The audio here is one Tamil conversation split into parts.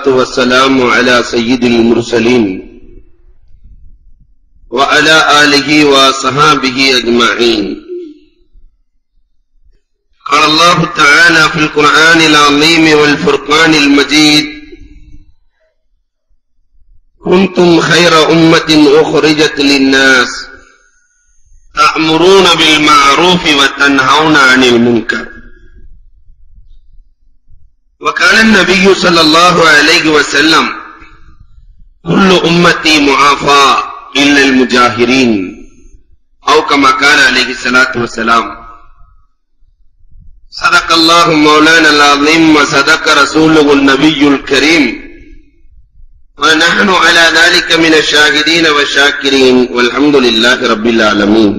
والصلاة والسلام على سيد المرسلين وعلى آله وصحابه أجمعين. قال الله تعالى في القرآن العظيم والفرقان المجيد: كنتم خير أمة أخرجت للناس تأمرون بالمعروف وتنهون عن المنكر. وقال النبي صلى الله عليه وسلم: كل أمتي معافى إلا المجاهرين، أو كما قال عليه الصلاة والسلام. صدق الله مولانا العظيم وصدق رسوله النبي الكريم، ونحن على ذلك من الشاهدين والشاكرين والحمد لله رب العالمين.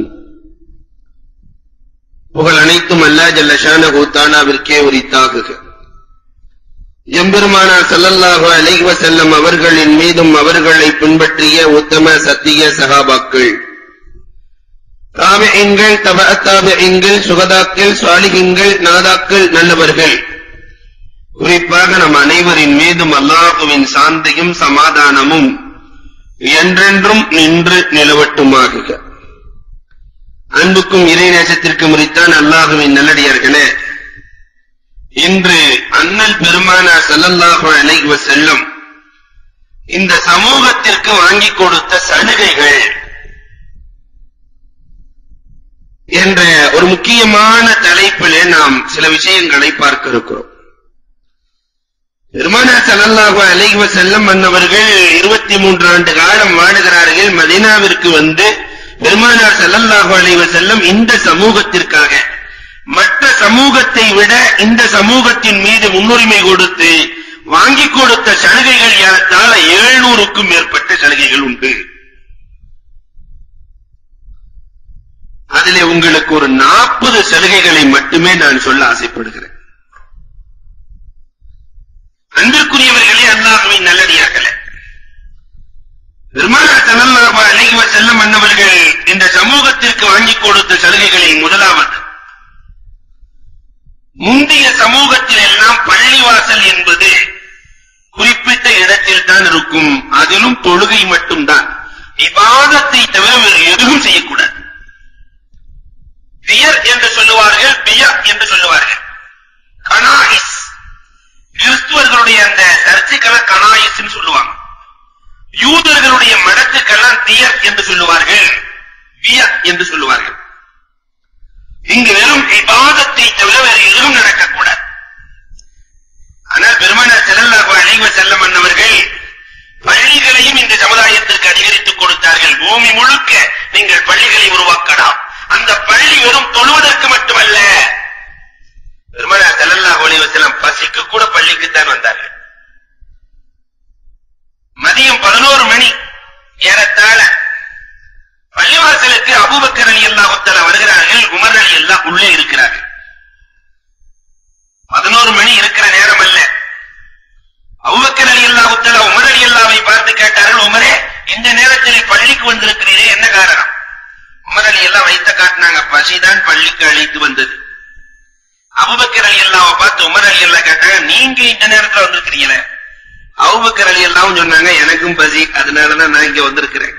புகழ் அனைத்தும் அல்லாஹ் ஜல்ல ஷானஹு தஆலாவிற்கே உரித்தாகுக. எம்பெருமானார் ஸல்லல்லாஹு அலைஹி வஸல்லம் அவர்களின் மீதும் அவர்களை பின்பற்றிய உத்தம சத்திய சஹாபாக்கள், தாபிஈன்கள், தபஅத் தாபிஈன்கள், சுஹதாக்கள், சாலிஹீன்கள், நாதாக்கள், நல்லவர்கள், குறிப்பாக நம் அனைவரின் மீதும் அல்லாஹ்வின் சாந்தியும் சமாதானமும் என்றென்றும் நின்று நிலவட்டுமாகுக. அன்புக்கும் இறைநேசத்திற்கும் உரித்தான் அல்லாஹ்வின் நல்லடியார்களே, இன்று அண்ணல் பெருமானார் ஸல்லல்லாஹு அலைஹி வஸல்லம் இந்த சமூகத்திற்கு வாங்கி கொடுத்த சலுகைகள் என்ற ஒரு முக்கியமான தலைப்பிலே நாம் சில விஷயங்களை பார்க்க இருக்கிறோம். பெருமானார் ஸல்லல்லாஹு அலைஹி வஸல்லம் அன்னவர்கள் 23 ஆண்டு காலம் வாழுகிறார்கள். மதீனாவிற்கு வந்து பெருமானார் ஸல்லல்லாஹு அலைஹி வஸல்லம் இந்த சமூகத்திற்காக மற்ற சமூகத்தை விட இந்த சமூகத்தின் மீது முன்னுரிமை கொடுத்து வாங்கி கொடுத்த சலுகைகள் ஏறத்தாழ 700க்கும் மேற்பட்ட சலுகைகள் உண்டு. அதிலே உங்களுக்கு ஒரு 40 சலுகைகளை மட்டுமே நான் சொல்ல ஆசைப்படுகிறேன். அன்பிற்குரியவர்களே, அல்லாஹ்வின் நல்லடியார்களே, பெருமானார் ஸல்லல்லாஹு அலைஹி வஸல்லம் அன்னவர்கள் இந்த சமூகத்திற்கு வாங்கி கொடுத்த சலுகைகளில் முதலாவது, முந்தைய சமூகத்தில் எல்லாம் பள்ளிவாசல் என்பது குறிப்பிட்ட இடத்தில் தான் இருக்கும். அதிலும் தொழுகை மட்டும்தான், இபாதத்தை தவிர வேறு எதுவும் செய்யக்கூடாது. பியர் என்று சொல்லுவார்கள், பியா என்று சொல்லுவார்கள். கனாயிஸ், கிறிஸ்துவர்களுடைய அந்த சர்ச்சுக்கெல்லாம் கனாயிஸ் சொல்லுவாங்க. யூதர்களுடைய மடத்துக்கெல்லாம் தியர் என்று சொல்லுவார்கள், வியா என்று சொல்லுவார்கள். இங்கு வெறும் இபாதத்தை தவிர வேறு எதுவும் நடக்கக்கூடாது. ஆனால் பெருமானார் ஸல்லல்லாஹு அலைஹி வஸல்லம் அன்னவர்கள் பள்ளிகளையும் இந்த சமுதாயத்திற்கு அதிகரித்துக் கொடுத்தார்கள். பூமி முழுக்க நீங்கள் பள்ளிகளை உருவாக்கலாம். அந்த பள்ளி வெறும் தொழுவதற்கு மட்டுமல்ல, பெருமானார் ஸல்லல்லாஹு அலைஹி வஸல்லம் பசிக்கு கூட பள்ளிக்குத்தான் வந்தார்கள். மதியம் 11 மணி ஏறத்தாழ பள்ளிவாசலுக்கு அபூபக்கர் ரலியல்லாஹு தஆலா வருகிறார்கள், உமர் ரலியல்லாஹு உள்ளே இருக்கிறார்கள். 11 மணி இருக்கிற நேரம் அல்ல. அபூபக்கர் ரலியல்லாஹு தஆலா உமர் ரலியல்லாஹுவை பார்த்து கேட்டார்கள், உமரே, இந்த நேரத்தில் பள்ளிக்கு வந்திருக்கிறீரே, என்ன காரணம்? உமர் ரலியல்லாஹு வைத்த காட்டினாங்க, பசிதான் பள்ளிக்கு அழைத்து வந்தது. அபூபக்கர் ரலியல்லாஹுவை பார்த்து உமர் ரலியல்லாஹு கேட்டாங்க, நீங்க இந்த நேரத்தில் வந்திருக்கிறீங்களே? அபூபக்கர் ரலியல்லாஹு சொன்னாங்க, எனக்கும் பசி, அதனாலதான் நான் இங்க வந்திருக்கிறேன்.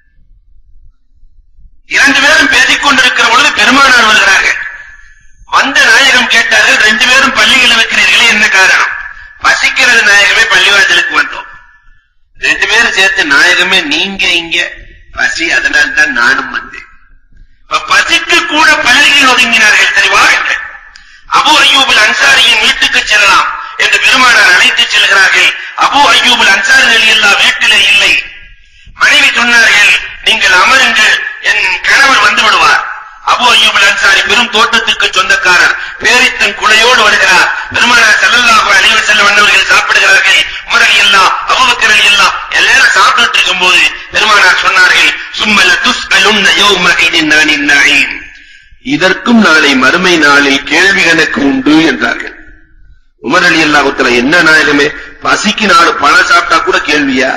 இரண்டு பேரும் பேசிக் கொண்டிருக்கிற பொழுது பெருமானார் வருகிறார்கள். வந்த நாயகம் கேட்டார்கள், 2 பேரும் பள்ளியில் இருக்கிறீர்களே, என்ன காரணம்? பசிக்கிறது நாயகமே, பள்ளிவாசலுக்கு வந்தோம். 2 பேரும் சேர்த்து, நாயகமே நீங்க இங்க பசி, அதனால் தான் நானும் வந்தேன். பசிக்கு கூட பள்ளியில் ஒதுங்கினார்கள். சரி வாருங்கள், அபூ அய்யூப் அன்சாரியின் வீட்டுக்கு செல்லலாம் என்று பெருமானார் அழைத்து செல்கிறார்கள். அபூ அய்யூப் அன்சாரி ரலியல்லாஹு வீட்டிலே இல்லை. மனைவி சொன்னார்கள், நீங்கள் அமருங்கள், என் கணவர் வந்து விடுவார். அபூ அய்யூப் அன்சாரி பெரும் தோட்டத்துக்கு சொந்தக்காரர், பேரித்தன் குலையோடு வருகிறார். பெருமானார் ஸல்லல்லாஹு அலைஹி வஸல்லம் அன்னவர்கள் சாப்பிடுகிறார்கள். உமர் ரலியல்லாஹு, அபூபக்கர் ரலியல்லாஹு எல்லாரும் சாப்பிட்டு இருக்கும்போது பெருமானார் சொன்னார்கள், சும்மல துஸ்அலுன்ன யௌமஇதின் அனின் நஈம், இதற்கும் நாளை மறுமை நாளில் கேள்வி கணக்கு உண்டு என்றார்கள். உமர் ரலியல்லாஹு தஆலா, என்ன நாயகமே, பசிக்கு 4 பழம் சாப்பிட்டா கூட கேள்வியா?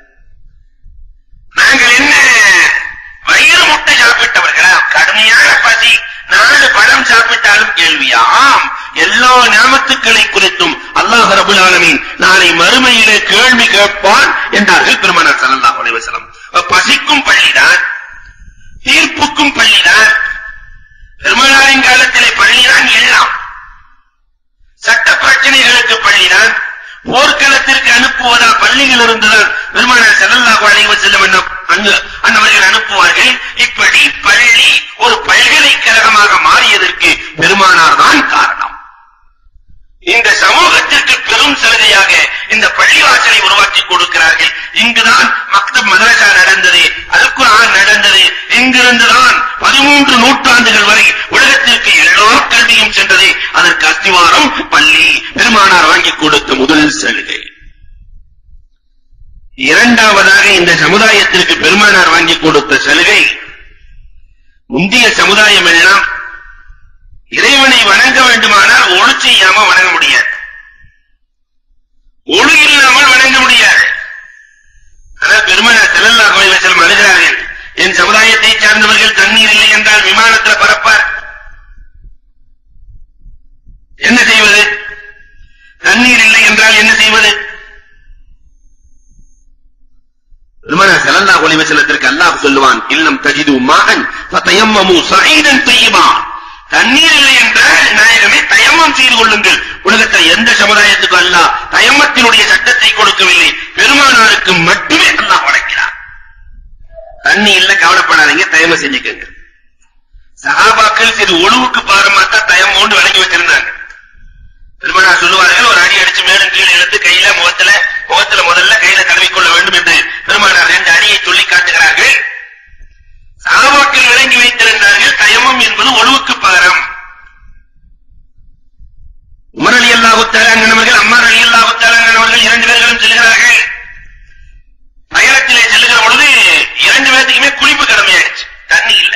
நாங்கள் என்ன வயிறு முட்டை சாப்பிட்டவர்களா? கடுமையான பசி, 4 பழம் சாப்பிட்டாலும் கேள்வியா? ஆம், எல்லா நியமத்துக்களை குறித்தும் அல்லாஹ் ரப்பல் ஆலமீன் நாளை மறுமையிலே கேள்வி கேட்பான் என்றார்கள் பெருமானார் ஸல்லல்லாஹு அலைஹி வஸல்லம். பசிக்கும் பள்ளிதான், தீர்ப்புக்கும் பள்ளிதான். பெருமானாரின் காலத்திலே பள்ளிதான் எல்லாம். சட்ட பிரச்சனைகளுக்கு பள்ளிதான், போர்க்களத்திற்கு அனுப்புவதா பள்ளியில் இருந்துதான் பெருமானார் ஸல்லல்லாஹு அலைஹி வஸல்லம் அன்னவர்கள் அனுப்புவார்கள். இப்படி பள்ளி ஒரு பல்கலைக்கழகமாக மாறியதற்கு பெருமானார் தான் காரணம். இந்த சமூகத்திற்கு பெரும் சலுகையாக இந்த பள்ளிவாசலை உருவாக்கி கொடுக்கிறார்கள். இங்குதான் மக்தப் மதரசா நடந்தது, அல் குர்ஆன் நடந்தது. இங்கிருந்துதான் 13 நூற்றாண்டுகள் வரை உலகத்திற்கு எல்லா கல்வியும் சென்றது. அதற்கு அஸ்திவாரம் பள்ளி. பெருமானார் வாங்கி கொடுத்த முதல் சலுகை. இரண்டாவதாக இந்த சமுதாயத்திற்கு பெருமானார் வாங்கி கொடுத்த சலுகை, முந்தைய சமுதாயம் எல்லாம் இறைவனை வணங்க வேண்டுமானால் ஒளி செய்யாம வணங்க முடியாது, ஒளி இல்லாமல் வணங்க முடியாது. ஆனால் பெருமானார் ஸல்லல்லாஹு அலைஹி வஸல்லம் அழுகிறார்கள், என் சமுதாயத்தை சார்ந்தவர்கள் தண்ணீர் இல்லை என்றால் விமானத்தில் பறப்பார். என்ன செய்வது? தண்ணீர் இல்லை என்றால் என்ன செய்வது? பெருமானார் ஸல்லல்லாஹு அலைஹி வஸல்லத்திற்கு அல்லாஹ் சொல்லுவான், இல்லம் தஜிது மாஅன் ஃபதயம்மமு ஸஈதன் தய்யிபா. தண்ணீர் இல்லை என்றால் நாயகமே தயம்மம் செய்து கொள்ளுங்கள். உலகத்தில் எந்த சமுதாயத்துக்கும் அல்லாஹ் தயம்மத்தினுடைய சட்டத்தை கொடுக்கவில்லை, பெருமானாருக்கு மட்டுமே அல்லாஹ் வழங்கினார். தண்ணி இல்ல கவலைப்படாதீங்க, தயமம் செஞ்சுக்கங்க. சஹாபாக்கள் சிறு ஒழுவுக்கு பாரமாத்தா தயம்மோண்டு வழங்கி வச்சிருந்தாங்க. பெருமானார் சொல்லுவார்கள், ஒரு அடி அடிச்சு மேலும் கீழே எடுத்து கையில முகத்துல முதல்ல கையில தடவிக்கொள்ள வேண்டும் என்று பெருமானார் 2 அடியை சொல்லி காட்டுகிறார்கள். சஹாபாக்கள் விளங்கி வைத்திருந்தார்கள், தயமம் என்பது ஒழுவுக்கு பாரம். உமர் ரலியல்லாஹு தஆலா அன்ஹு அம்மார் ரலியல்லாஹு தஆலா அன்ஹு 2 பேர்களும் செல்கிறார்கள். பயணத்திலே செல்லுகிற பொழுது 2 பேருக்குமே குளிப்பு கடமையாயிடுச்சு, தண்ணி இல்ல.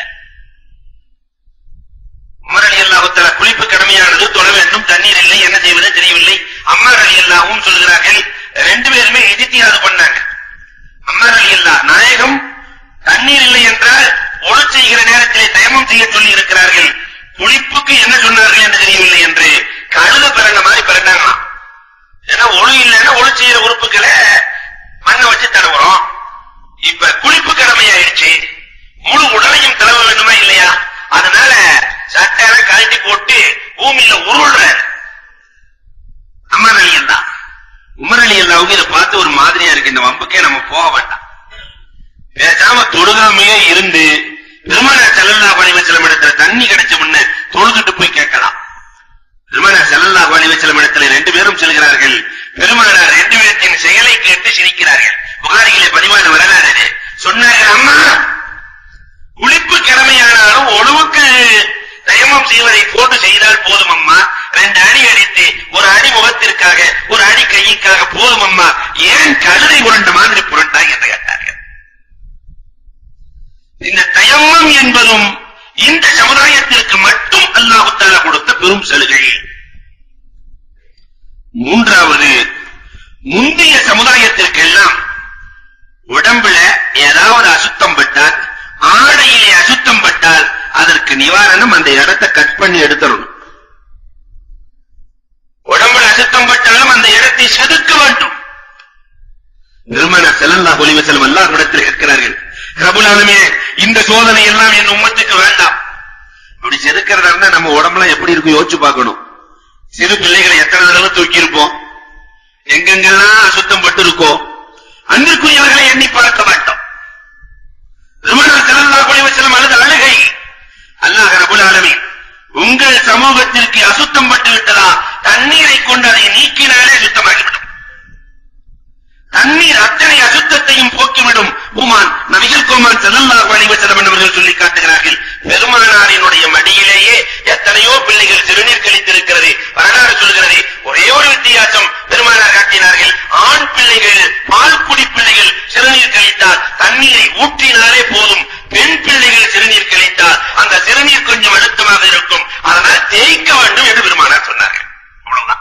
உமர் ரலியல்லாஹு தஆலா குளிப்பு கடமையானது, தொழ வேண்டும், தண்ணீர் இல்லை, என்ன செய்வது தெரியவில்லை. அம்மார் ரலியல்லாஹு சொல்கிறார்கள், 2 பேருமே இஜ்திஹாத் பண்ணாங்க. அம்மார் ரலியல்லாஹு நாயகம் தண்ணீர் இல்லை என்றால் ஒளி செய்கிற நேரத்திலே தயமம் செய்ய சொல்லி இருக்கிறார்கள், குளிப்புக்கு என்ன சொன்னார்கள் என்று தெரியவில்லை என்று கழுத பிறந்த மாதிரி பிறந்தாங்களாம். ஏன்னா ஒளி இல்லைன்னா ஒளி செய்கிற உறுப்புகளை மண்ணை வச்சு தடவுறோம். இப்ப குளிப்பு கடமையாயிடுச்சு, முழு உடலையும் தடவ வேண்டுமா இல்லையா? அதனால சட்டையெல்லாம் கழட்டி போட்டு பூமியில உருள்ற அம்மார் ரலியல்லாஹு. உமர் ரலியல்லாஹு இதை பார்த்து ஒரு மாதிரியா இருக்கு, இந்த வம்புக்கே நம்ம போக வேண்டாம், பேசாம தொழுகாமையே இருந்து பெருமானார் ஸல்லல்லாஹு அலைஹி வஸல்லம் இடத்துல தண்ணி கிடைச்ச முன்ன தொழுதுட்டு போய் கேட்கலாம். பெருமானார் ஸல்லல்லாஹு அலைஹி வஸல்லம் இடத்துல 2 பேரும் செல்கிறார்கள். பெருமானார் 2 பேரின் செயலை கேட்டு சிரிக்கிறார்கள். புகாரியிலே பதிவான வரலாறு. சொன்னார்கள், அம்மா குளிப்பு கடமையானாலும் ஒழுவுக்கு தயமம் செய்வதை போட்டு செய்தால் போதும் அம்மா. 2 அடி அடித்து, ஒரு அடி முகத்திற்காக, ஒரு அடி கைக்காக போதும் அம்மா, ஏன் கழுதை புரண்ட மாதிரி புரண்டாய் என்று கேட்டார்கள். இந்த தயம்மம் என்பதும் இந்த சமுதாயத்திற்கு மட்டும் அல்லாஹ் தஆலா கொடுத்த பெரும் சலுகை. மூன்றாவது, முந்தைய சமுதாயத்திற்கெல்லாம் உடம்புல ஏதாவது அசுத்தம் பட்டால், ஆடையிலே அசுத்தம் பட்டால் அதற்கு நிவாரணம் அந்த இடத்தை கட் பண்ணி எடுத்துடணும். உடம்புல அசுத்தம் பட்டாலும் அந்த இடத்தை செதுக்க வேண்டும். பெருமானார் ஸல்லல்லாஹு அலைஹி வஸல்லம் அல்லாஹ்விடத்தில் கேட்கிறார்கள், ரப்பல் ஆலமீன் இந்த சோதனை எல்லாம் என் உம்மத்துக்கு வேண்டாம். இப்படி செதுக்கிறதா இருந்தா நம்ம உடம்புல எப்படி இருக்கும் யோசிச்சு பார்க்கணும். சிறு பிள்ளைகளை எத்தனை தடவை தூக்கி இருப்போம், எங்கெங்கெல்லாம் அசுத்தம் பட்டு இருக்கோம். அன்பிற்குரியவர்களை எண்ணி பார்க்க மாட்டோம். பெருமானார் ஸல்லல்லாஹு அலைஹி வஸல்லம் அழுகை, அல்லாஹ் ரப்பல் ஆலமீன் உங்கள் சமூகத்திற்கு அசுத்தம் பட்டு விட்டதா, தண்ணீரை கொண்டு அதை நீக்கினாலே சுத்தமாகிவிடும். தண்ணீர் அத்தனை அசுத்தத்தையும் போக்கிவிடும். உமான் நபிகள் கோமான் ஸல்லல்லாஹு அலைஹி வஸல்லம் அவர்கள் சொல்லி காட்டுகிறார்கள், பெருமானாரினுடைய மடியிலேயே எத்தனையோ பிள்ளைகள் சிறுநீர் கழித்திருக்கிறது. வரலாறு சொல்கிறது, ஒரே ஒரு வித்தியாசம் பெருமானார் காட்டினார்கள், ஆண் பிள்ளைகள், பால்குடி பிள்ளைகள் சிறுநீர் கழித்தால் தண்ணீரை ஊற்றினாலே போதும், பெண் பிள்ளைகள் சிறுநீர் கழித்தால் அந்த சிறுநீர் கொஞ்சம் அழுத்தமாக இருக்கும், அதனால் தேய்க்க வேண்டும் என்று பெருமானார் சொன்னார்கள். அவ்வளவுதான்.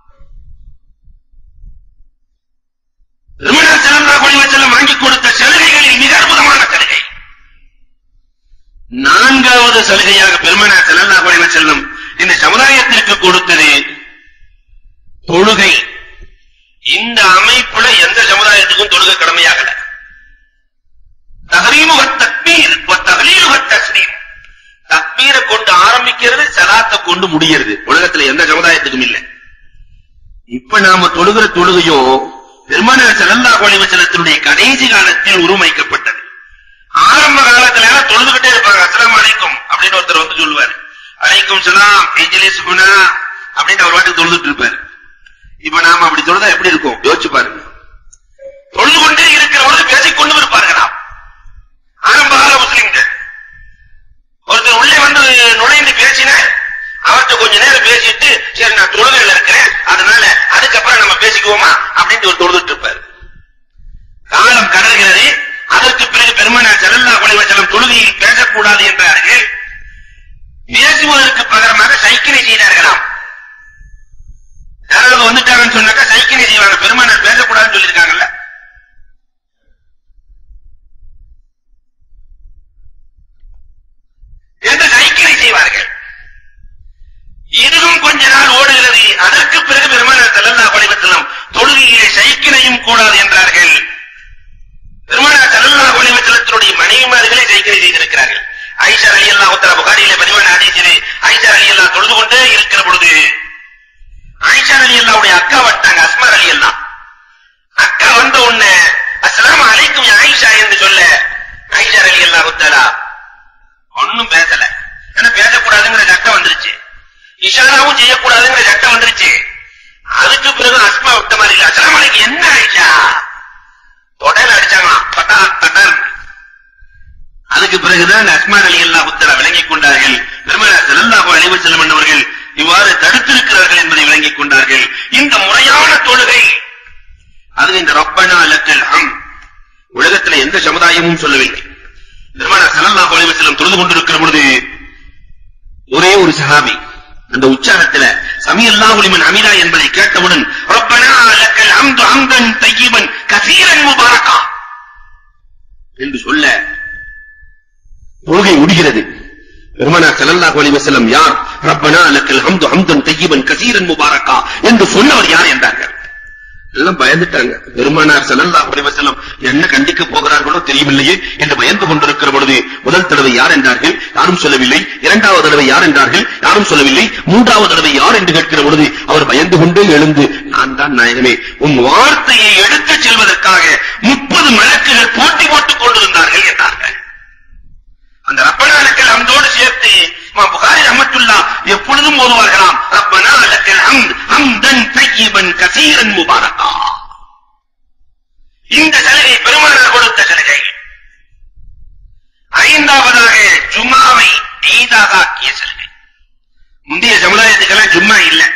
பெருமானார் ஸல்லல்லாஹு அலைஹி வஸல்லம் வாங்கி கொடுத்த சலுகைகளில் மிக அற்புதமான சலுகை. 4வது சலுகையாக பெருமானார் ஸல்லல்லாஹு அலைஹி வஸல்லம் இந்த சமுதாயத்திற்கு கொடுத்தது தொழுகை. இந்த அமைப்புல எந்த சமுதாயத்துக்கும் தொழுகை கடமையாகல. தஹரீமு வத்தக்பீர் வத்தஹலீலு வத்தஸ்லீம். தக்பீரை கொண்டு ஆரம்பிக்கிறது, ஸலாத்தை கொண்டு முடியிறது. உலகத்துல எந்த சமுதாயத்துக்கும் இல்ல. இப்ப நாம தொழுகிற தொழுகையும் பெருமானார் ஸல்லல்லாஹு அலைஹி வஸல்லத்தினுடைய கடைசி காலத்தில் உருமைக்கப்பட்டது. ஆரம்ப காலத்துல தொழுதுகிட்டே இருப்பாங்க. அஸ்ஸலாமு அலைக்கும் அப்படின்னு ஒருத்தர் வந்து சொல்லுவாரு. அலைக்கும் ஸலாம் இஜ்லிஸ் ஹுனா அப்படின்னு அவர் வாட்டுக்கு தொழுதுட்டு இருப்பாரு. இப்ப நாம அப்படி தொழுதா எப்படி இருக்கும் யோசிச்சு பாருங்க. தொழுது கொண்டே இருக்கிறவங்க பேசிக்கொண்டு இருப்பார்களாம். ஆரம்ப கால முஸ்லிம்கள் ஒருத்தர் உள்ளே வந்து நுழைந்து பேசின அவர்கிட்ட கொஞ்ச நேரம் பேசிட்டு, சரி நான் தொழுகையில இருக்கிறேன், அதனால அதுக்கப்புறம் நம்ம பேசிக்குவோமா அப்படின்னு ஒரு தொழுதுட்டு இருப்பாரு. காலம் கடல்கிறது. அதற்கு பிறகு பெருமானார் ஸல்லல்லாஹு அலைஹி வஸல்லம் தொழுகையில் பேசக்கூடாது என்றார்கள். பேசுவதற்கு பகரமாக சைக்கிளை செய்தார்களாம். யாராவது வந்துட்டாங்கன்னு சொன்னாக்கா சைக்கிளை செய்வாங்க. பெருமானார் பேசக்கூடாதுன்னு சொல்லியிருக்காங்கல்ல. என்று சைக்கிளை செய்வார்கள். இதுவும் கொஞ்ச நாள் ஓடுகிறது. அதற்கு பிறகு பெருமானார் ஸல்லல்லாஹு அலைஹி வஸல்லம் தொழுகையிலே சைக்கிளையும் கூடாது என்றார்கள். பெருமானார் ஸல்லல்லாஹு அலைஹி வஸல்லத்தினுடைய மனைவிமார்களே சைக்கிளை செய்திருக்கிறார்கள். ஆயிஷா ரலியல்லாஹு தஆலா புகாரியிலே பதிவான ஹதீஸிலே ஆயிஷா ரலியல்லாஹு தொழுது கொண்டே இருக்கிற பொழுது ஆயிஷா ரலியல்லாஹுடைய அக்கா வந்தாங்க, அஸ்மா ரலியல்லாஹு. அக்கா வந்த உடனே அஸ்ஸலாமு அலைக்கும் யா ஆயிஷா என்று சொல்ல ஆயிஷா ரலியல்லாஹு தஆலா ஒண்ணும் பேசல. ஏன்னா பேசக்கூடாதுங்கிற சட்டம் வந்துருச்சு, இஷாராவும் செய்யக்கூடாதுங்கிற சட்டம் வந்துருச்சு. அதுக்கு பிறகு அஸ்மா விட்ட மாதிரி இல்ல. அஸ்ஸலாமு அலைக்கும் என்ன ஆயிஷா தொடர்ந்து அடிச்சாங்களாம், பட்டா பட்டார். அதுக்கு பிறகுதான் அஸ்மா ரலியல்லாஹு தஆலா விளங்கிக் கொண்டார்கள். பெருமானார் ஸல்லல்லாஹு அலைஹி வஸல்லம் அவர்கள் இவ்வாறு தடுத்திருக்கிறார்கள் என்பதை விளங்கிக் கொண்டார்கள். இந்த முறையான தொழுகை, அது இந்த ரப்பனா லக்கல் ஹம் உலகத்தில் எந்த சமுதாயமும் சொல்லவில்லை. பெருமானார் ஸல்லல்லாஹு அலைஹி வஸல்லம் தொழுது கொண்டிருக்கிற பொழுது ஒரே ஒரு சஹாபி அந்த உச்சாரத்தில் சமிஅல்லாஹு லிமன் ஹமிதா என்பதை கேட்டவுடன் ரப்பனா லக்கல் ஹம்து ஹம்தன் தய்யிபன் கஸீரன் முபாரகா என்று சொல்ல தொழுகை முடிகிறது. பெருமானார் ஸல்லல்லாஹு அலைஹி வஸல்லம் யார்? ரப்பனா லக்கல் ஹம்து ஹம்தன் தய்யிபன் கஸீரன் முபாரகா என்று சொன்னவர் யார் என்றார்கள். எல்லாம் பயந்துட்டாங்க. பெருமானார் ஸல்லல்லாஹு அலைஹி வஸல்லம் என்ன கண்டிக்க போகிறார்களோ தெரியவில்லையே என்று பயந்து கொண்டிருக்கிற பொழுது முதல் தடவை யார் என்றார்கள், யாரும் சொல்லவில்லை. இரண்டாவது தடவை யார் என்றார்கள், யாரும் சொல்லவில்லை. மூன்றாவது தடவை யார் என்று கேட்கிற பொழுது அவர் பயந்து கொண்டே எழுந்து, நான் தான் நாயகமே, உன் வார்த்தையை எடுத்துச் செல்வதற்காக 30 மலக்குகள் போட்டி போட்டுக் கொண்டிருந்தார்கள் என்றார்கள். அந்த ரப்பனா லக்கல் ஹம்தோடு சேர்த்து இமாம் புகாரி ரஹ்மத்துல்லாஹ் எப்பொழுதும் ஓதுவார்களாம், ரப்பனா லக்கல் ஹம்த் ஹம்தன் தய்யிபன் கஸீரன் முபாரகா. இந்த சலுகை பெருமானார் கொடுத்த சலுகை. ஐந்தாவதாக ஜும்மாவை ஈதாக ஆக்கிய சலுகை. முந்தைய சமுதாயத்துக்கெல்லாம் ஜும்மா இல்லை.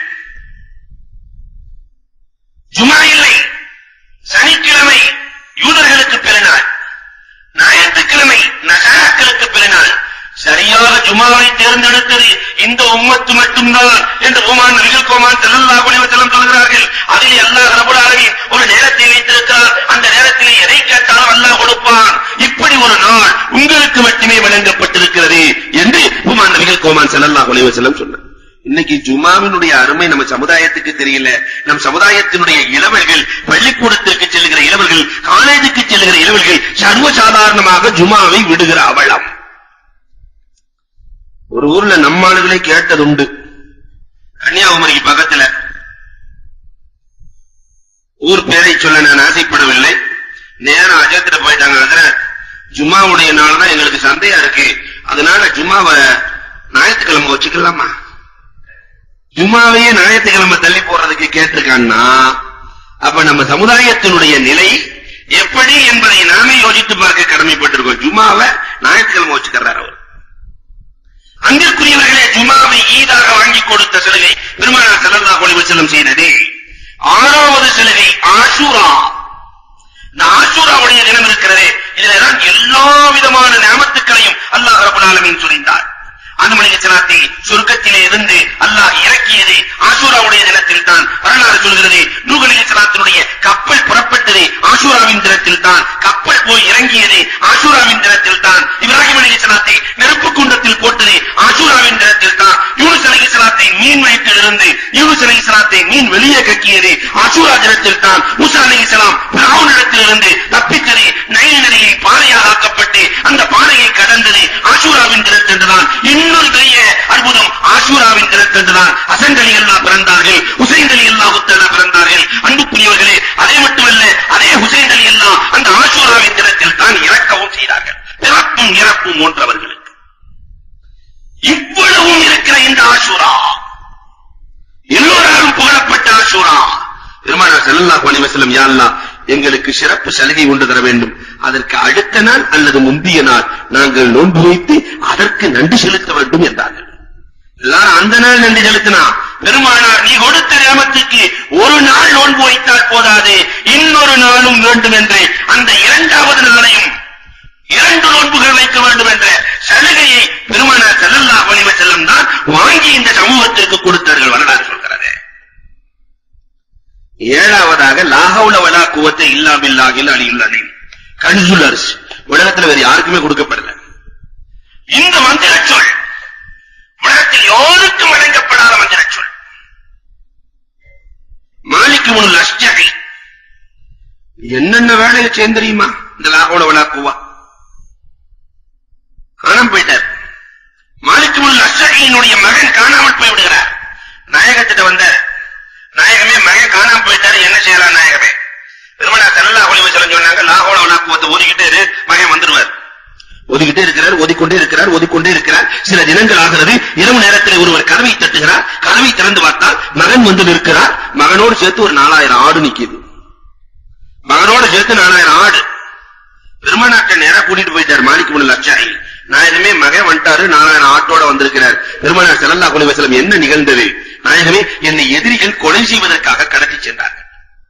ஜும்மா இல்லை. சனிக்கிழமை யூதர்களுக்கு பெருநாள், ஞாயிற்றுக்கிழமை நஸாராக்களுக்கு பெருநாள். சரியாக ஜும்மாவை தேர்ந்தெடுத்தது இந்த உம்மத்து மட்டும்தான் என்று உமான் நபிகள் கோமான் ஸல்லல்லாஹு அலைஹி வஸல்லம் சொல்கிறார்கள். அதில் அல்லாஹ் ரப்பல் ஆலமீன் ஒரு நேரத்தை வைத்திருக்கிறார். அந்த நேரத்தில் எதை கேட்டாலும் அல்லாஹ் கொடுப்பான். இப்படி ஒரு நாள் உங்களுக்கு மட்டுமே வழங்கப்பட்டிருக்கிறது என்று உமான் நபிகள் கோமான் ஸல்லல்லாஹு அலைஹி வஸல்லம் சொன்னார். இன்னைக்கு ஜும்மாவினுடைய அருமை நம்ம சமுதாயத்துக்கு தெரியல. நம் சமுதாயத்தினுடைய இளவர்கள், பள்ளிக்கூடத்திற்கு செல்லுகிற இளவர்கள், காலேஜுக்கு செல்லுகிற இளவர்கள் சர்வசாதாரணமாக ஜும்மாவை விடுகிற அவலம். ஒரு ஊர்ல நம்மாளுகளை கேட்டதுண்டு. கன்னியாகுமரிக்கு பக்கத்துல, ஊர் பேரை சொல்ல நான் ஆசைப்படவில்லை. நேரம் அஜத்திர போயிட்டாங்க. அதுல ஜும்மாவுடைய நாள் தான் எங்களுக்கு சந்தையா இருக்கு, அதனால ஜும்மாவை ஞாயிற்றுக்கிழமை வச்சுக்கலாமா? ஜும்மாவையே ஞாயிற்றுக்கிழமை தள்ளி போறதுக்கு கேட்டிருக்கான்னா அப்ப நம்ம சமுதாயத்தினுடைய நிலை எப்படி என்பதை நாமே யோசித்து பார்க்க கடமைப்பட்டிருக்கோம். ஜும்மாவை ஞாயிற்றுக்கிழமை வச்சுக்கிறார் அவர். அங்கிற்குரியவர்களே, ஜும்மாவை ஈதாக வாங்கி கொடுத்த சலுகை பெருமானார் ஸல்லல்லாஹு அலைஹி வஸல்லம் செய்தது. ஆறாவது சலுகை ஆஷூரா. இந்த ஆஷூராவுடைய தினம் இருக்கிறதே, இதில்தான் எல்லா விதமான நிஅமத்துக்களையும் அல்லாஹ் ரப்பல் ஆலமீன் சொன்னார். ஆதம் அலைஹிஸ்ஸலாத்தை சொர்க்கத்திலே இருந்து அல்லாஹ் இறக்கியது ஆஷூராவுடைய தினத்தில் தான். வரலாறு சொல்கிறது, நூஹ் அலைஹிஸ்ஸலாத்தினுடைய கப்பல் புறப்பட்டது ஆஷூராவின் தினத்தில் தான். கப்பல் போய் இறங்கியது ஆஷூராவின் தினத்தில் தான். இப்ராஹிம் அலைஹிஸ்ஸலாத்தை நெருப்பு குண்டத்தில் போட்டது ஆஷூராவின் தினத்தில் தான். யூனுஸ் அலைஹிஸ்ஸலாத்தை மீன் வயிற்றிலிருந்து யூனுஸ் அலைஹிஸ்ஸலாத்தை மீன் வெளியே கக்கியது ஆஷூரா தினத்தில் தான். மூசா அலைஹிஸ்ஸலாம் ஃபிரௌனிடத்திலிருந்து தப்பித்தது நைல் நதியை பாறையாக ஆக்கப்பட்டு அந்த பாறையை கடந்தது ஆஷூராவின் தினத்தன்றுதான். இன்னொரு பெரிய அற்புதம் ஆஷூராவின் தினத்தன்றுதான் ஹசன் ரலியல்லாஹு பிறந்தார்கள், ஹுசைன் ரலியல்லாஹு தஆலா பிறந்தார்கள். அன்புக்குரியவர்களே, அதே மட்டுமல்ல, அதே ஹுசைன் ரலியல்லாஹு அந்த ஆஷூராவின் தினத்தில் தான் இறக்கவும் செய்தார்கள். பிறப்பும் இறப்பும் ஒன்றவர்களுக்கு. இவ்வளவும் இருக்கிற இந்த ஆஷூரா, எல்லோராலும் புகழப்பட்ட ஆஷூரா, பெருமானார் ஸல்லல்லாஹு அலைஹி வஸல்லம், யா அல்லாஹ் எங்களுக்கு சிறப்பு சலுகை ஒன்று தர வேண்டும், அதற்கு அடுத்த நாள் அல்லது முந்தைய நாள் நாங்கள் நோன்பு வைத்து அதற்கு நன்றி செலுத்த வேண்டும் என்றார்கள். எல்லாரும் அந்த நாள் நன்றி செலுத்தினா, பெருமானார் நீ கொடுத்த நியமத்துக்கு ஒரு நாள் நோன்பு வைத்தால் போதாது, இன்னொரு நாளும் வேண்டும் என்று அந்த இரண்டாவது நாளையும் 2 நோன்புகள் வைக்க வேண்டும் என்ற சலுகையை பெருமானார் ஸல்லல்லாஹு அலைஹி வஸல்லம் தான் வாங்கி இந்த சமூகத்திற்கு கொடுத்தார்கள். வரலாறு சொல்கிறது. 7வதாக லா ஹவுல வலா குவத்த இல்லா பில்லாஹில் அலியுல் அலீம், கன்சுல் அர்ஷ், உலகத்தில் வேறு யாருக்குமே கொடுக்கப்படல. இந்த மந்திர சொல் உலகத்தில் யாருக்கும் வழங்கப்படாத மந்திர சொல். மாலிக் இப்னுல் அஷ்ஜஇ என்னென்ன வேலையை செய்ய தெரியுமா? இந்த லா ஹவுல வலா குவா காணாமல் போயிட்டார். மாலிக் இப்னுல் அஷ்ஜஇனுடைய மகன் காணாமல் போய் விடுகிறார். நாயகத்திட்ட வந்தார். நாயகமே, மகன் காணாமல் போயிட்டாரு, என்ன செய்யலாம் நாயகமே? பெருமானார் ஸல்லல்லாஹு அலைஹி வஸல்லம் சொன்னாங்க, லா ஹவுல வலா குவத்த ஓதிக்கிட்டே இரு, மகன் வந்துருவார். ஓதிக்கிட்டே இருக்கிறார், ஓதிக்கொண்டே இருக்கிறார். சில தினங்கள் ஆகிறது. இரவு நேரத்தில் ஒருவர் கதவை தட்டுகிறார். கதவை திறந்து பார்த்தால் மகன் வந்து நிற்கிறார். மகனோடு சேர்த்து ஒரு 4000 ஆடு நிக்குது. மகனோடு சேர்த்து 4000 ஆடு. பெருமானார்ட்ட நேரா கூட்டிட்டு போயிட்டார் மாலிக் இப்னுல் அஷ்ஜஇ. நாயகமே, மகன் வந்துட்டாரு, 4000 ஆட்டோட வந்திருக்கிறார். பெருமானார் ஸல்லல்லாஹு அலைஹி வஸல்லம், என்ன நிகழ்ந்தது? நாயகமே, என்னை எதிரிகள் கொலை செய்வதற்காக கடத்தி சென்றார்கள்.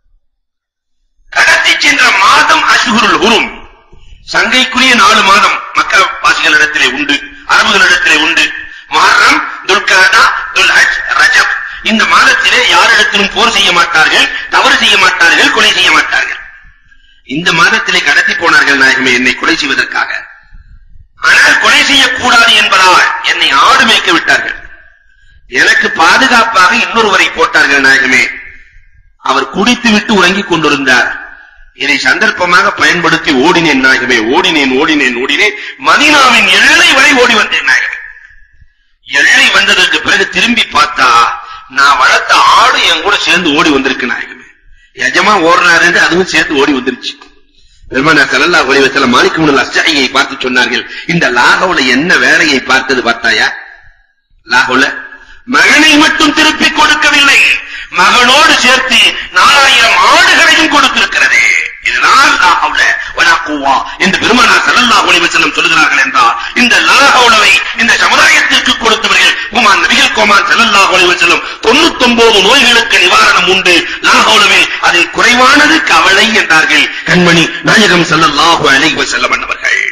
கடத்தி சென்ற மாதம் அஷ்ஹுருல் ஹுரும், சங்கைக்குரிய 4 மாதம் மக்கள் வாசிகளிடத்திலே உண்டு, அரபுகளிடத்திலே உண்டு. முஹர்ரம், துல்காதா, துல்ஹஜ், ரஜப். இந்த மாதத்திலே யாரிடத்திலும் போர் செய்ய மாட்டார்கள், தவறு செய்ய மாட்டார்கள், கொலை செய்ய மாட்டார்கள். இந்த மாதத்திலே கடத்தி போனார்கள் நாயகமே என்னை கொலை செய்வதற்காக. ஆனால் கொலை செய்யக்கூடாது என்பதால் என்னை ஆடு மேய்க்க விட்டார்கள். எனக்கு பாதுகாப்பாக இன்னொருவரை போட்டார்கள் நாயகமே. அவர் குடித்து விட்டு உறங்கிக் கொண்டிருந்தார். இதை சந்தர்ப்பமாக பயன்படுத்தி ஓடினேன் நாயகமே. ஓடினேன். மதீனாவின் எல்லை வரை ஓடி வந்தேன் நாயகமே. எல்லை வந்ததற்கு பிறகு திரும்பி பார்த்தா நான் வளர்த்த ஆடு என் கூட சேர்ந்து ஓடி வந்திருக்கு நாயகமே. எஜமா ஓடுறாரு என்று அதுவும் சேர்ந்து ஓடி வந்துருச்சு. பெருமானார் ஸல்லல்லாஹு அலைஹி வஸல்லம் மாலிக் இப்னுல் அஷ்ஜஇயை பார்த்து சொன்னார்கள், இந்த லாஹவுல என்ன வேலையை பார்த்தது பார்த்தாயா? லாஹவுல மகனை மட்டும் திருப்பி கொடுக்கவில்லை, மகனோடு சேர்த்து 4000 ஆடுகளையும் கொடுத்திருக்கிறது. இதுதான் லா ஹவுல வலா குவா என்று பெருமானார் ஸல்லல்லாஹு அலைஹி வஸல்லம் சொல்கிறார்கள் என்றால், இந்த லா ஹவுலவை இந்த சமுதாயத்திற்கு கொடுத்தவர்கள் குமான் நபிகள் குமான் ஸல்லல்லாஹு அலைஹி வஸல்லம் 99 நோய்களுக்கு நிவாரணம் உண்டு. லா ஹவுலவே அதில் குறைவானது கவலை என்றார்கள் கண்மணி நாயகம் ஸல்லல்லாஹு அலைஹி வஸல்லம் அவர்கள்.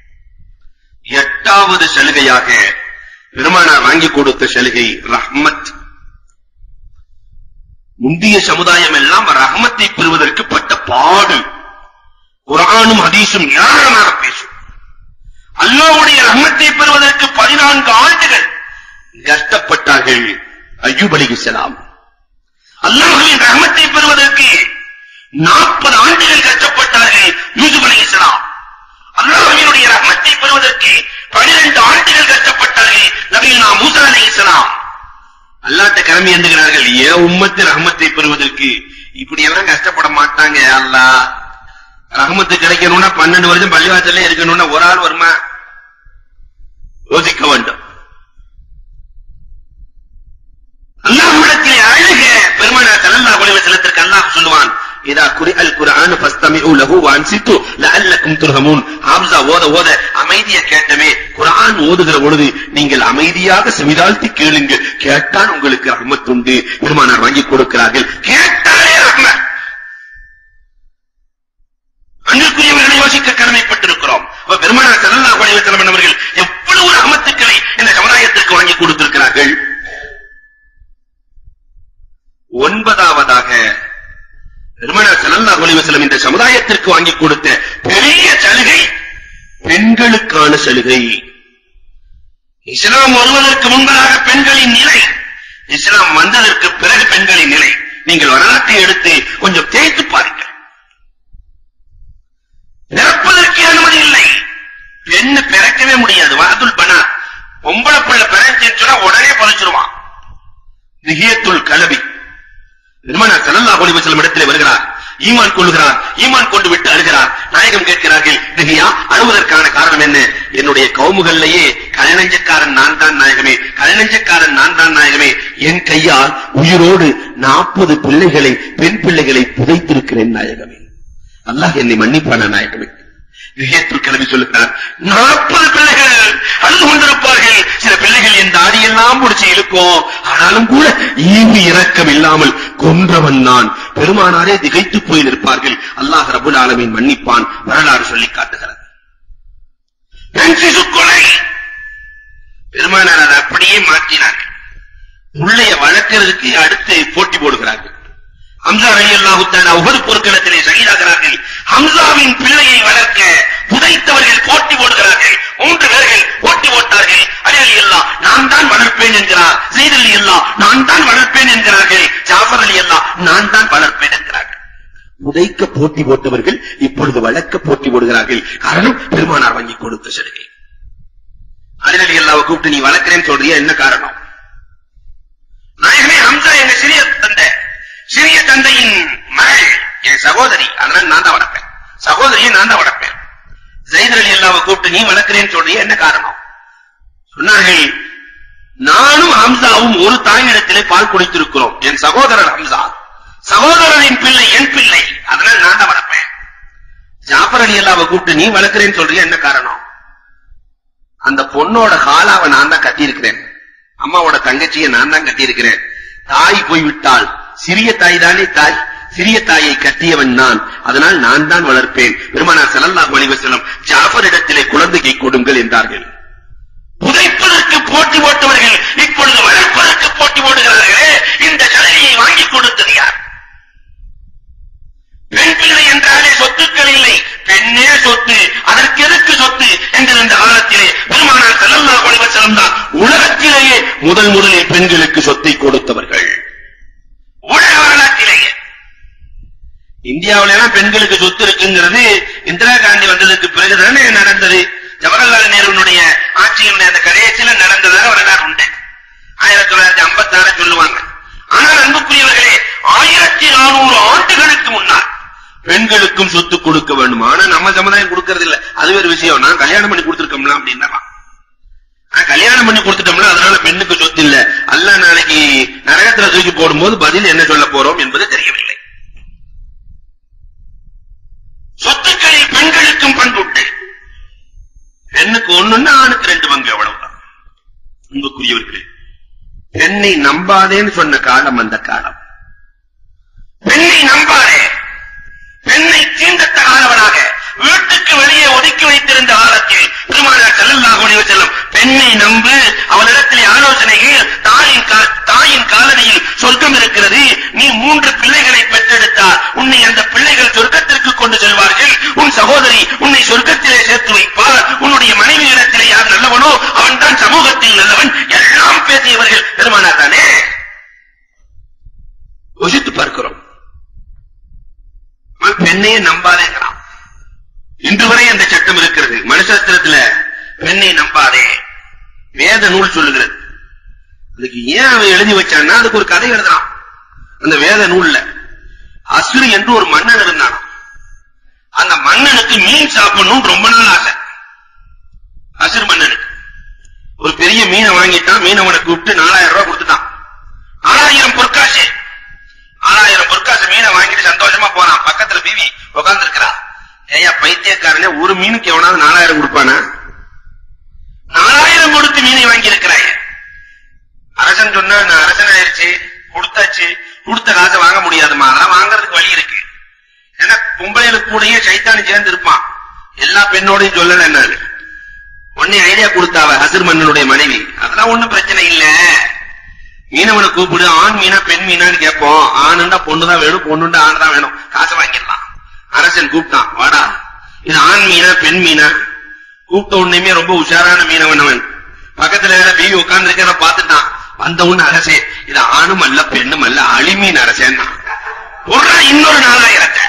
8வது சலுகையாக பெருமானார் வாங்கி கொடுத்த சலுகை ரஹ்மத். முந்திய சமுதாயம் எல்லாம் ரஹ்மத்தை பெறுவதற்கு பட்ட பாடு குர்ஆனும் ஹதீஸும் ஏராளமாக பேசும். அல்லாஹ்வுடைய ரஹ்மத்தை பெறுவதற்கு 14 ஆண்டுகள் கஷ்டப்பட்டார்கள். அய்யூப் அலைஹிஸ்ஸலாம் அல்லாஹ்வின் ரஹ்மத்தை பெறுவதற்கு 40 ஆண்டுகள் கஷ்டப்பட்டார்கள். யூசுப் அலைஹிஸ்ஸலாம் அல்லாஹ்வினுடைய ரஹ்மத்தை பெறுவதற்கு 12 ஆண்டுகள் கஷ்டப்பட்டார்கள். நபியுல்லா மூசா அலைஹிஸ்ஸலாம் அல்லாஹ்ட்ட கிளம்பி வந்துகிறார்கள், ஏன் உம்மத்து ரஹ்மத்தை பெறுவதற்கு இப்படி எல்லாம் கஷ்டப்பட மாட்டாங்க. அல்லாஹ் ரஹ்மத்து கிடைக்கணும்னா 12 வருஷம் பள்ளிவாசல்ல இருக்கணும்னா ஒரு ஆள் வருமா? யோசிக்க வேண்டும். அல்லாஹ்விடத்திலே அழுக பெருமானார் ஸல்லல்லாஹு அலைஹி வஸல்லத்திற்கு அல்லாஹ் சொல்லுவான், இதா குரிஅல் குர்ஆன் ஃபஸ்தமிஉ லஹு வஅன்சித்து லஅல்லக்கும் துர்ஹமூன். ஹம்ஸா ஓத அமைதியை கேட்டமே. குர்ஆன் ஓதுகிற பொழுது நீங்கள் அமைதியாக செவிதாழ்த்தி கேளுங்க, கேட்டால் உங்களுக்கு ரஹ்மத் உண்டு. பெருமானார் வாங்கி கொடுக்கிறார்கள், கேட்டாலே ரஹ்மத். அன்பிற்குரியவர்களை யோசிக்க கடமைப்பட்டிருக்கிறோம். பெருமானார் ஸல்லல்லாஹு அலைஹி வஸல்லம் அவர்கள் எவ்வளவு ரஹ்மத்துக்களை இந்த சமுதாயத்திற்கு வாங்கி கொடுத்திருக்கிறார்கள். 9வதாக பெருமானார் ஸல்லல்லாஹு அலைஹி வஸல்லம் இந்த சமுதாயத்திற்கு வாங்கி கொடுத்த பெரிய சலுகை பெண்களுக்கான சலுகை. இஸ்லாம் வருவதற்கு முன்பதாக பெண்களின் நிலை இஸ்லாம் வந்ததற்கு பிறகு பெண்களின் நிலை நீங்கள் வரலாற்றை எடுத்து கொஞ்சம் தேய்த்து பாருங்கள். பிறப்பதற்கு அனுமதி இல்லை. பெண்ணு பிறக்கவே முடியாது. வாதுல் பனா பொம்பளை பிள்ளை பிறந்துன்னு சொன்னா உடனே பொழைச்சிருவான். திஹியத்துல் கலபி பெருமானார் ஸல்லல்லாஹு அலைஹி வஸல்லம் இடத்திலே வருகிறார். ஈமான் கொள்கிறார். ஈமான் கொண்டு விட்டு அழுகிறார். நாயகம் கேட்கிறார்கள், திஹியா அழுவதற்கான காரணம் என்ன? என்னுடைய கவுமுகள்லயே கலைநெஞ்சக்காரன் நான் தான் நாயகமே, கலைநெஞ்சக்காரன் நான் தான் நாயகமே. என் கையால் உயிரோடு 40 பிள்ளைகளை பெண் பிள்ளைகளை புதைத்திருக்கிறேன் நாயகமே. அல்லாஹ் என்னை மன்னிப்பான நாயகமே. திஹியத்துல் கலபி சொல்லுகிறார், 40 பிள்ளைகள் அழுது கொண்டிருப்பார்கள். சில பிள்ளைகள் என் தாடியெல்லாம் முடிச்சு இழுக்கும். ஆனாலும் கூட ஈவு இரக்கம் இல்லாமல் கொன்றவன் நான். பெருமானாரே திகைத்து போய் நிற்பார்கள். அல்லாஹ் ரப்பல் ஆலமீன் மன்னிப்பான். வரலாறு சொல்லி காட்டுகிறது. கொலை பெருமானார் அதை அப்படியே மாற்றினார்கள். உள்ளைய வளர்க்கிறதுக்கு அடுத்து போட்டி போடுகிறார்கள். ஹம்சா ரலியல்லாஹு தஆலா உஹது போர்க்களத்திலே ஷஹீதாகிறார்கள். ஹம்சாவின் பிள்ளையை வளர்க்க புதைத்தவர்கள் போட்டி போடுகிறார்கள். 3 பேர்கள் போட்டி போட்டார்கள். அலி ரலியல்லாஹு நான் தான் வளர்ப்பேன் என்கிறார். ஸைத் ரலியல்லாஹு நான் தான் வளர்ப்பேன் என்கிறார்கள். ஜாஃபர் ரலியல்லாஹு நான் தான் வளர்ப்பேன் என்கிறார்கள். புதைக்க போட்டி போட்டவர்கள் இப்பொழுது வளர்க்க போட்டி போடுகிறார்கள். காரணம் பெருமானார் வாங்கி கொடுத்த சலுகை. அலி ரலியல்லாஹு கூப்பிட்டு நீ வளர்க்கிறேன்னு சொல்றியா, என்ன காரணம்? நாயகமே, ஹம்சா எங்க சிறிய தந்தையின் மகள், என் சகோதரி, அதனால நான் தான் வளர்ப்பேன். சகோதரியை நான் தான் வளர்ப்பேன். ஸைத் ரலியல்லாஹு கூப்பிட்டு நீ வளர்க்கிறேன்னு சொல்றியா, என்ன காரணம்? சொன்னார்கள், நானும் ஹம்சாவும் ஒரு தாயிடத்திலே பால் குடித்திருக்கிறோம். என் சகோதரர் ஹம்சா, சகோதரரின் பிள்ளை என் பிள்ளை, அதனால நான் தான் வளர்ப்பேன். ஜாஃபர் ரலியல்லாஹு கூப்பிட்டு நீ வளர்க்கிறேன்னு சொல்றியா, என்ன காரணம்? அந்த பொண்ணோட ஹாலாவை நான் தான் கட்டியிருக்கிறேன். அம்மாவோட தங்கச்சியை நான் தான் கட்டியிருக்கிறேன். தாய் போய்விட்டால் சிறிய தாய் தானே தாய், சிறிய தாயை கட்டியவன் நான், அதனால் நான் தான் வளர்ப்பேன். பெருமானார் ஸல்லல்லாஹு அலைஹி வஸல்லம் ஜாஃபர் இடத்திலே குழந்தையை கொடுங்கள் என்றார்கள். புதைப்பதற்கு போட்டி போட்டவர்கள் இப்பொழுது வளர்ப்பதற்கு போட்டி போடுகிறார்களே, இந்த சலுகையை வாங்கி கொடுத்தது யார்? பெண் பிள்ளை என்றாலே சொத்துக்கள் இல்லை, பெண்ணே சொத்து, அதற்கு எதற்கு சொத்து என்கிற இந்த காலத்திலே பெருமானார் ஸல்லல்லாஹு அலைஹி வஸல்லம் தான் உலகத்திலேயே முதலில் பெண்களுக்கு சொத்தை கொடுத்தவர்கள். உலக வரலாற்றிலேயே இந்தியாவில பெண்களுக்கு சொத்து இருக்குங்கிறது இந்திரா காந்தி வந்ததுக்கு பிறகுதானே நடந்தது. ஜவஹர்லால் நேருடைய ஆட்சியினுடைய அந்த கடைசியில நடந்ததாக வரலாறு உண்டு. 1956 சொல்லுவாங்க. ஆனால் அன்புக்குரியவர்களே, 1400 ஆண்டுகளுக்கு முன்னால் பெண்களுக்கும் சொத்து கொடுக்க வேண்டும். ஆனா நம்ம சமுதாயம் கொடுக்கறது இல்ல. அது வேறு விஷயம். நான் கல்யாணம் பண்ணி கொடுத்திருக்கோம்ல அப்படின்னா, கல்யாணம் பண்ணி கொடுத்துட்டோம்ல அதனால பெண்ணுக்கு சொத்து இல்ல. அல்லாஹ் நாளைக்கு நரகத்துல தூக்கி போடும்போது பதில் என்ன சொல்ல போறோம் என்பது தெரியவில்லை. சொத்துக்களில் பெண்களுக்கும் பங்குண்டு. பெண்ணுக்கு 1, ஆணுக்கு 2 பங்கு, அவ்வளவுதான். அன்புக்குரியவர்களே, பெண்ணை நம்பாதேன்னு சொன்ன காலம் அந்த காலம். பெண்ணை நம்பாதே, பெண்ணை தீண்டத்தகாதவனாக வீட்டுக்கு வெளியே ஒதுக்கி வைத்திருந்த காலத்தில் பெருமானார் ஸல்லல்லாஹு அலைஹி வஸல்லம் பெண்ணை நம்பு, அவளிடத்திலே ஆலோசனைகள், தாயின் காலடியில் சொர்க்கம் இருக்கிறது, நீ 3 பிள்ளைகளை பெற்றெடுத்தால் உன்னை அந்த பிள்ளைகள் சொர்க்கத்திற்கு கொண்டு செல்வார்கள், உன் சகோதரி உன்னை சொர்க்கத்திலே சேர்த்து வைப்பார், உன்னுடைய மனைவி இடத்திலே யார் நல்லவனோ அவன் தான் சமூகத்தில் நல்லவன், எல்லாம் பேசியவர்கள் பெருமானார் தானே. யோசித்து பார்க்கிறோம். பெண்ணையே நம்பாதேங்கிறான். இன்று வரை அந்த சட்டம் இருக்கிறது. மனுஷாஸ்திரத்துல பெண்ணை நம்பாதே வேத நூல் சொல்லுகிறது. அதுக்கு ஏன் அவன் எழுதி வச்சான்னா, அதுக்கு ஒரு கதை எழுதுறான். அந்த வேத நூல்ல அசுரு என்று ஒரு மன்னன் இருந்தான். அந்த மன்னனுக்கு மீன் சாப்பிடணும் ரொம்ப நாள் ஆசை. அசுர் மன்னனுக்கு ஒரு பெரிய மீனை வாங்கிட்டான். மீனவனை கூப்பிட்டு 4000 ரூபாய் கொடுத்துட்டான். 4000 பொற்காசு. 6000 பொற்காசு மீனை வாங்கிட்டு சந்தோஷமா போறான். பக்கத்துல பீவி உட்கார்ந்து இருக்கிறா. ஏயா பைத்தியக்காரனே, ஒரு மீனுக்கு எவனாவது 4000 கொடுப்பானா? 4000 கொடுத்து மீனை வாங்கி இருக்கிறாய். அரசன் சொன்னா, நான் அரசன் ஆயிருச்சு, கொடுத்தாச்சு, கொடுத்த காசை வாங்க முடியாதுமா. அதெல்லாம் வாங்கறதுக்கு வழி இருக்கு. ஏன்னா பொம்பளைகளுக்கு கூடயே சைத்தானி சேர்ந்து இருப்பான். எல்லா பெண்ணோடையும் சொல்லல. என்ன ஒன்னே ஐடியா கொடுத்தாவ அசுர் மன்னனுடைய மனைவி. அதெல்லாம் ஒண்ணும் பிரச்சனை இல்ல, மீனவனை கூப்பிடு, ஆண் மீனா பெண் மீனான்னு கேட்போம். ஆணுண்டா பொண்ணுதான் வேணும், பொண்ணுண்டா ஆண் தான் வேணும், காசை வாங்கிடலாம். அரசன் கூப்பிட்டான், வாடா இது ஆண் மீனா பெண் மீனா? கூப்பிட்ட உடனே ரொம்ப உஷாரான மீனவன் அவன். பக்கத்துல வேற பீவி உட்கார்ந்து இருக்க பார்த்துட்டான். வந்த உடனே அரசே இது ஆணும் அல்ல பெண்ணும் அல்ல அழிமீன் அரசேன்னா இன்னொரு 4000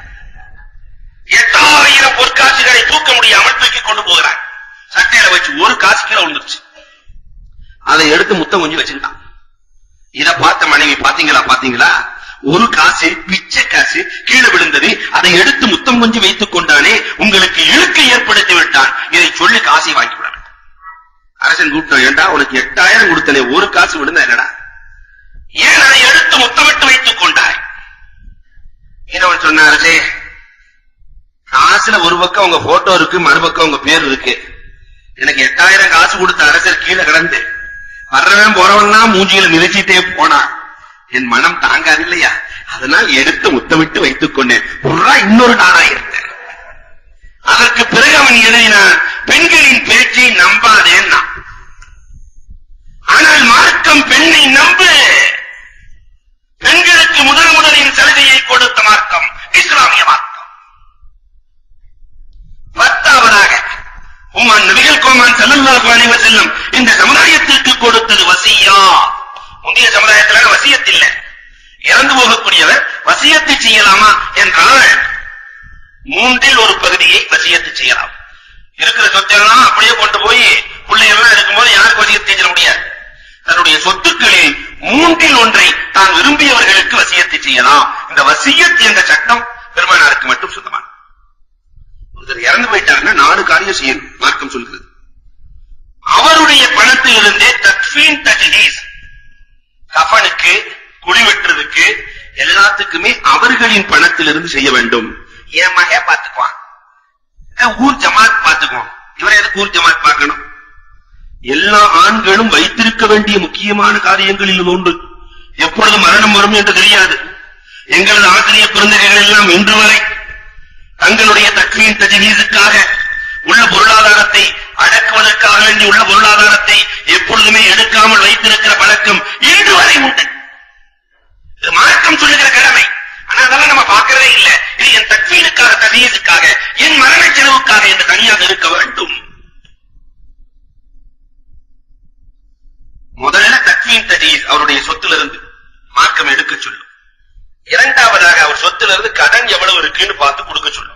8000 பொற்காசுகளை தூக்க முடியாமல் தூக்கி கொண்டு போகிறார். சட்டையில வச்சு ஒரு காசு கீழே விழுந்துருச்சு. அதை எடுத்து முத்தம் கொஞ்சம் வச்சுக்கிட்டான். இத பார்த்த மனைவி பாத்தீங்களா ஒரு காசு பிச்சை காசு கீழே விழுந்தது, அதை எடுத்து முத்தம் கொஞ்சம் வைத்துக் கொண்டானே, உங்களுக்கு இழுக்கை ஏற்படுத்தி விட்டான், இதை சொல்லி காசை வாங்கி விட வேண்டும். அரசன் கூப்பிட்டான், ஏண்டா உனக்கு 8000 கொடுத்தனே ஒரு காசு விழுந்தா என்னடா, ஏன் அதை எடுத்து முத்தமிட்டு வைத்துக் கொண்டாய்? இதவன் சொன்ன, அரசே காசுல ஒரு பக்கம் உங்க போட்டோ இருக்கு, மறுபக்கம் உங்க பேர் இருக்கு. எனக்கு 8000 காசு கொடுத்த அரசர் கீழே கிடந்து வர்றவன் போறவன்லாம் மூஞ்சியில நிறுத்திட்டே போனான். என் மனம் தாங்காது இல்லையா, அதனால் எடுத்து முத்தமிட்டு வைத்துக் கொண்டேன். இன்னொரு 4000. அதற்கு பிறகு அவன் எழுதினான், பெண்களின் பேச்சை நம்பாதேன்னா, ஆனால் மார்க்கம் பெண்ணை நம்பு. பெண்களுக்கு முதலின் சலுகையை கொடுத்த மார்க்கம் இஸ்லாமிய மார்க்கம். 10ஆவதாக நபிகள் கோமான் ஸல்லல்லாஹு அலைஹி வஸல்லம் இந்த சமுதாயத்திற்கு கொடுத்தது வசியா. முந்தைய சமுதாயத்தில் வசியத் இல்ல. இறந்து போகக்கூடியவர் வசியத்தை செய்யலாமா என்றால் 3இல் ஒரு பகுதியை வசியத்து செய்யலாம். இருக்கிற சொத்தெல்லாம் அப்படியே கொண்டு போய் பிள்ளைகள்லாம் இருக்கும்போது யாருக்கு வசியத்து செஞ்சிட முடியாது. தன்னுடைய சொத்துக்களில் 3இல் ஒன்றை தான் விரும்பியவர்களுக்கு வசியத்தை செய்யலாம். இந்த வசியத் என்ற சட்டம் பெருமானாருக்கு மட்டும் சொந்தமான. ஒருத்தர் இறந்து போயிட்டாருன்னா 4 காரியம் செய்யணும் மார்க்கம் சொல்கிறது. அவருடைய பணத்தில் இருந்தே தக்ஃபீன் தஜ்ஹீஸ், கஃனுக்கு குழி வெட்டுறதுக்கு எல்லாத்துக்குமே அவர்களின் பணத்திலிருந்து செய்ய வேண்டும். என் மகன் பாத்துக்குவான், ஊர் ஜமாத் பாத்துக்குவான். இவரை எதுக்கு ஊர் ஜமாத் பார்க்கணும்? எல்லா ஆண்களும் வைத்திருக்க வேண்டிய முக்கியமான காரியங்களில் ஒன்று. எப்பொழுது மரணம் வரும் என்று தெரியாது. எங்களது ஆசிரியர் குழந்தைகள் எல்லாம் இன்று வரை தங்களுடைய தக்ஃபீன் தஜ்ஹீஸுக்காக உள்ள பொருளாதாரத்தை அடக்குவதற்காக வேண்டி உள்ள பொருளாதாரத்தை எப்பொழுதுமே எடுக்காமல் வைத்திருக்கிற பழக்கம் இன்று வரை உண்டு. இது மார்க்கம் சொல்லுகிற கடமை. ஆனா அதெல்லாம் நம்ம பார்க்கறதே இல்லை. இது என் தக்ஃபீனுக்காக, தஜ்ஹீஸுக்காக, என் மரண செலவுக்காக என்று தனியாக இருக்க வேண்டும். முதல்ல தக்ஃபீன் தஜ்ஹீஸ் அவருடைய சொத்திலிருந்து மார்க்கம் எடுக்க சொல்லும். 2ஆவதாக அவர் சொத்திலிருந்து கடன் எவ்வளவு இருக்குன்னு பார்த்து கொடுக்க சொல்லும்.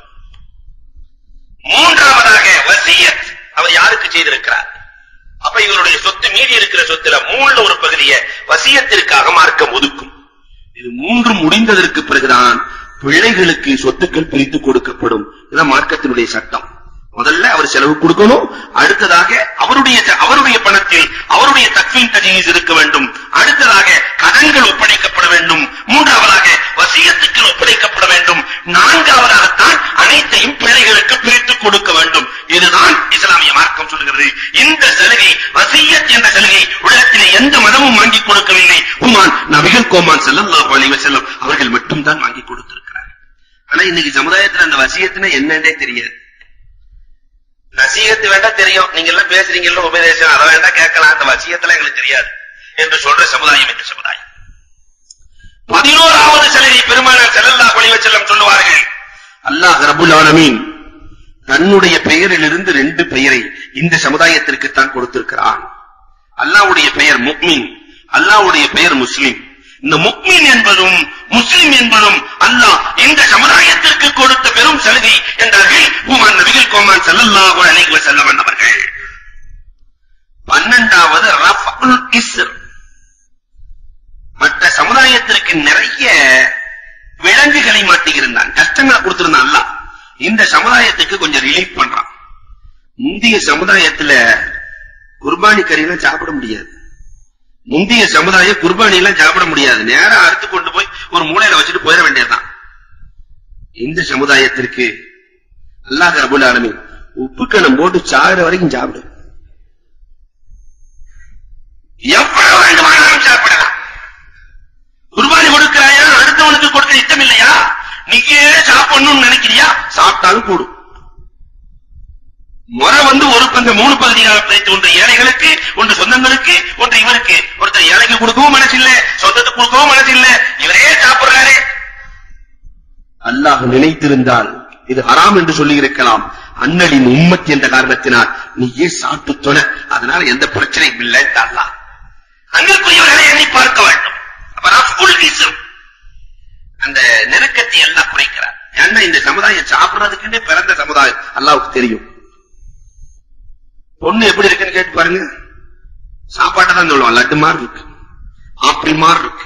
3ஆவதாக வசியத் அவர் யாருக்கு செய்திருக்கிறார். அப்ப இவருடைய சொத்து மீதி இருக்கிற சொத்துல 3ல ஒரு பகுதியை வசியத்திற்காக மார்க்கம் ஒதுக்கும். இது 3 முடிந்ததற்கு பிறகுதான் பிள்ளைகளுக்கு சொத்துக்கள் பிரித்து கொடுக்கப்படும். இதுதான் மார்க்கத்தினுடைய சட்டம். முதல்ல அவர் செலவு கொடுக்கணும், அடுத்ததாக அவருடைய பணத்தில் அவருடைய தக்ஃபீன் தஜ்ஹீஸ் இருக்க வேண்டும், அடுத்ததாக கடன்கள் ஒப்படைக்கப்பட வேண்டும், 3ஆவதாக வசியத்துக்கள் ஒப்படைக்கப்பட வேண்டும், 4ஆவதாகத்தான் அனைத்தையும் பிள்ளைகளுக்கு பிரித்து கொடுக்க வேண்டும். இதுதான் இஸ்லாமிய மார்க்கம் சொல்கிறது. இந்த சலுகை, வசியத் என்ற சலுகை உலகத்திலே எந்த மதமும் வாங்கி கொடுக்கவில்லை. நபிகள் கோமான் ஸல்லல்லாஹு அலைஹி வஸல்லம் அவர்கள் மட்டும் தான் வாங்கி கொடுத்திருக்கிறார். ஆனா இன்னைக்கு சமுதாயத்தில் அந்த வசியத்துனா என்னன்னே தெரியாது. நசீகத்து வேண்டாம் தெரியும், நீங்க எல்லாம் பேசுறீங்கல்ல உபதேசம், அதை வேண்டாம் கேட்கலாம், அந்த வசியத்துல எங்களுக்கு தெரியாது என்று சொல்ற சமுதாயம் இந்த சமுதாயம். 11ஆவது சலுகை பெருமானார் ஸல்லல்லாஹு அலைஹி வஸல்லம் சொல்லுவார்கள், அல்லாஹ் ரப்புல் ஆலமீன் தன்னுடைய பெயரிலிருந்து 2 பெயரை இந்த சமுதாயத்திற்கு தான் கொடுத்திருக்கிறான். அல்லாஹ்வுடைய பெயர் முஃமின், அல்லாஹ்வுடைய பெயர் முஸ்லிம். இந்த முஃமின் என்பதும் முஸ்லிம் என்பதும் அல்லாஹ் இந்த சமுதாயத்திற்கு கொடுத்த பெரும் சலுகை என்றார்கள் நபிகள் கோமான் ஸல்லல்லாஹு அலைஹி வஸல்லம் அவர்கள். 12ஆவது ரஃபுல் இஸ்ர். மற்ற சமுதாயத்திற்கு நிறைய விலங்குகளை மாட்டியிருந்தான், கஷ்டங்களை கொடுத்திருந்தான். அல்லாஹ் இந்த சமுதாயத்துக்கு கொஞ்சம் ரிலீஃப் பண்றான். முந்தைய சமுதாயத்துல குர்பானி கறியெல்லாம் சாப்பிட முடியாது. முந்தைய சமுதாயம் குர்பானி எல்லாம் சாப்பிட முடியாது, நேரா அறுத்து கொண்டு போய் ஒரு மூலையில வச்சுட்டு போயிட வேண்டியதுதான். இந்த சமுதாயத்திற்கு அல்லாஹ் ரப்பல் ஆலமீன் உப்புக்கணம் போட்டு சாகிற வரைக்கும் சாப்பிடு, எவ்வளவு வேண்டுமானாலும் சாப்பிடலாம். குர்பானி கொடுக்கிறாயா, அடுத்தவனுக்கு கொடுக்க இஷ்டம் இல்லையா, நீயே சாப்பிடணும்னு நினைக்கிறியா, சாப்பிட்டாலும் கூடும். முறை ஒரு பங்கு 3 பகுதியாக பிரித்து, ஒன்று ஏழைகளுக்கு, ஒன்று சொந்தங்களுக்கு, ஒன்று இவருக்கு. ஒருத்தர் ஏழைக்கு கொடுக்கவும் மனசு இல்ல, சொந்தத்துக்கு கொடுக்கவும் மனசு இல்ல, இவரே சாப்பிடுறாரு. அல்லாஹ் நினைத்திருந்தால் இது ஹராம் என்று சொல்லி இருக்கலாம். அண்ணலின் உம்மத் என்ற காரணத்தினால் நீயே சாப்பிட்டு தொட, அதனால எந்த பிரச்சனையும் இல்லை. அல்லாஹ் அங்கிருக்குரியவர்களை எண்ணி பார்க்க வேண்டும். அப்ப அந்த நெருக்கத்தை எல்லாம் குறைக்கிறார். ஏன்னா இந்த சமுதாயம் சாப்பிடுறதுக்குன்னே பிறந்த சமுதாயம், அல்லாஹ்வுக்கு தெரியும். பொண்ணு எப்படி இருக்குன்னு கேட்டு பாருங்க, சாப்பாட்டை தான் சொல்லுவான். லட்டு மாதிரி இருக்கு, ஆப்பிள் மாதிரி இருக்கு.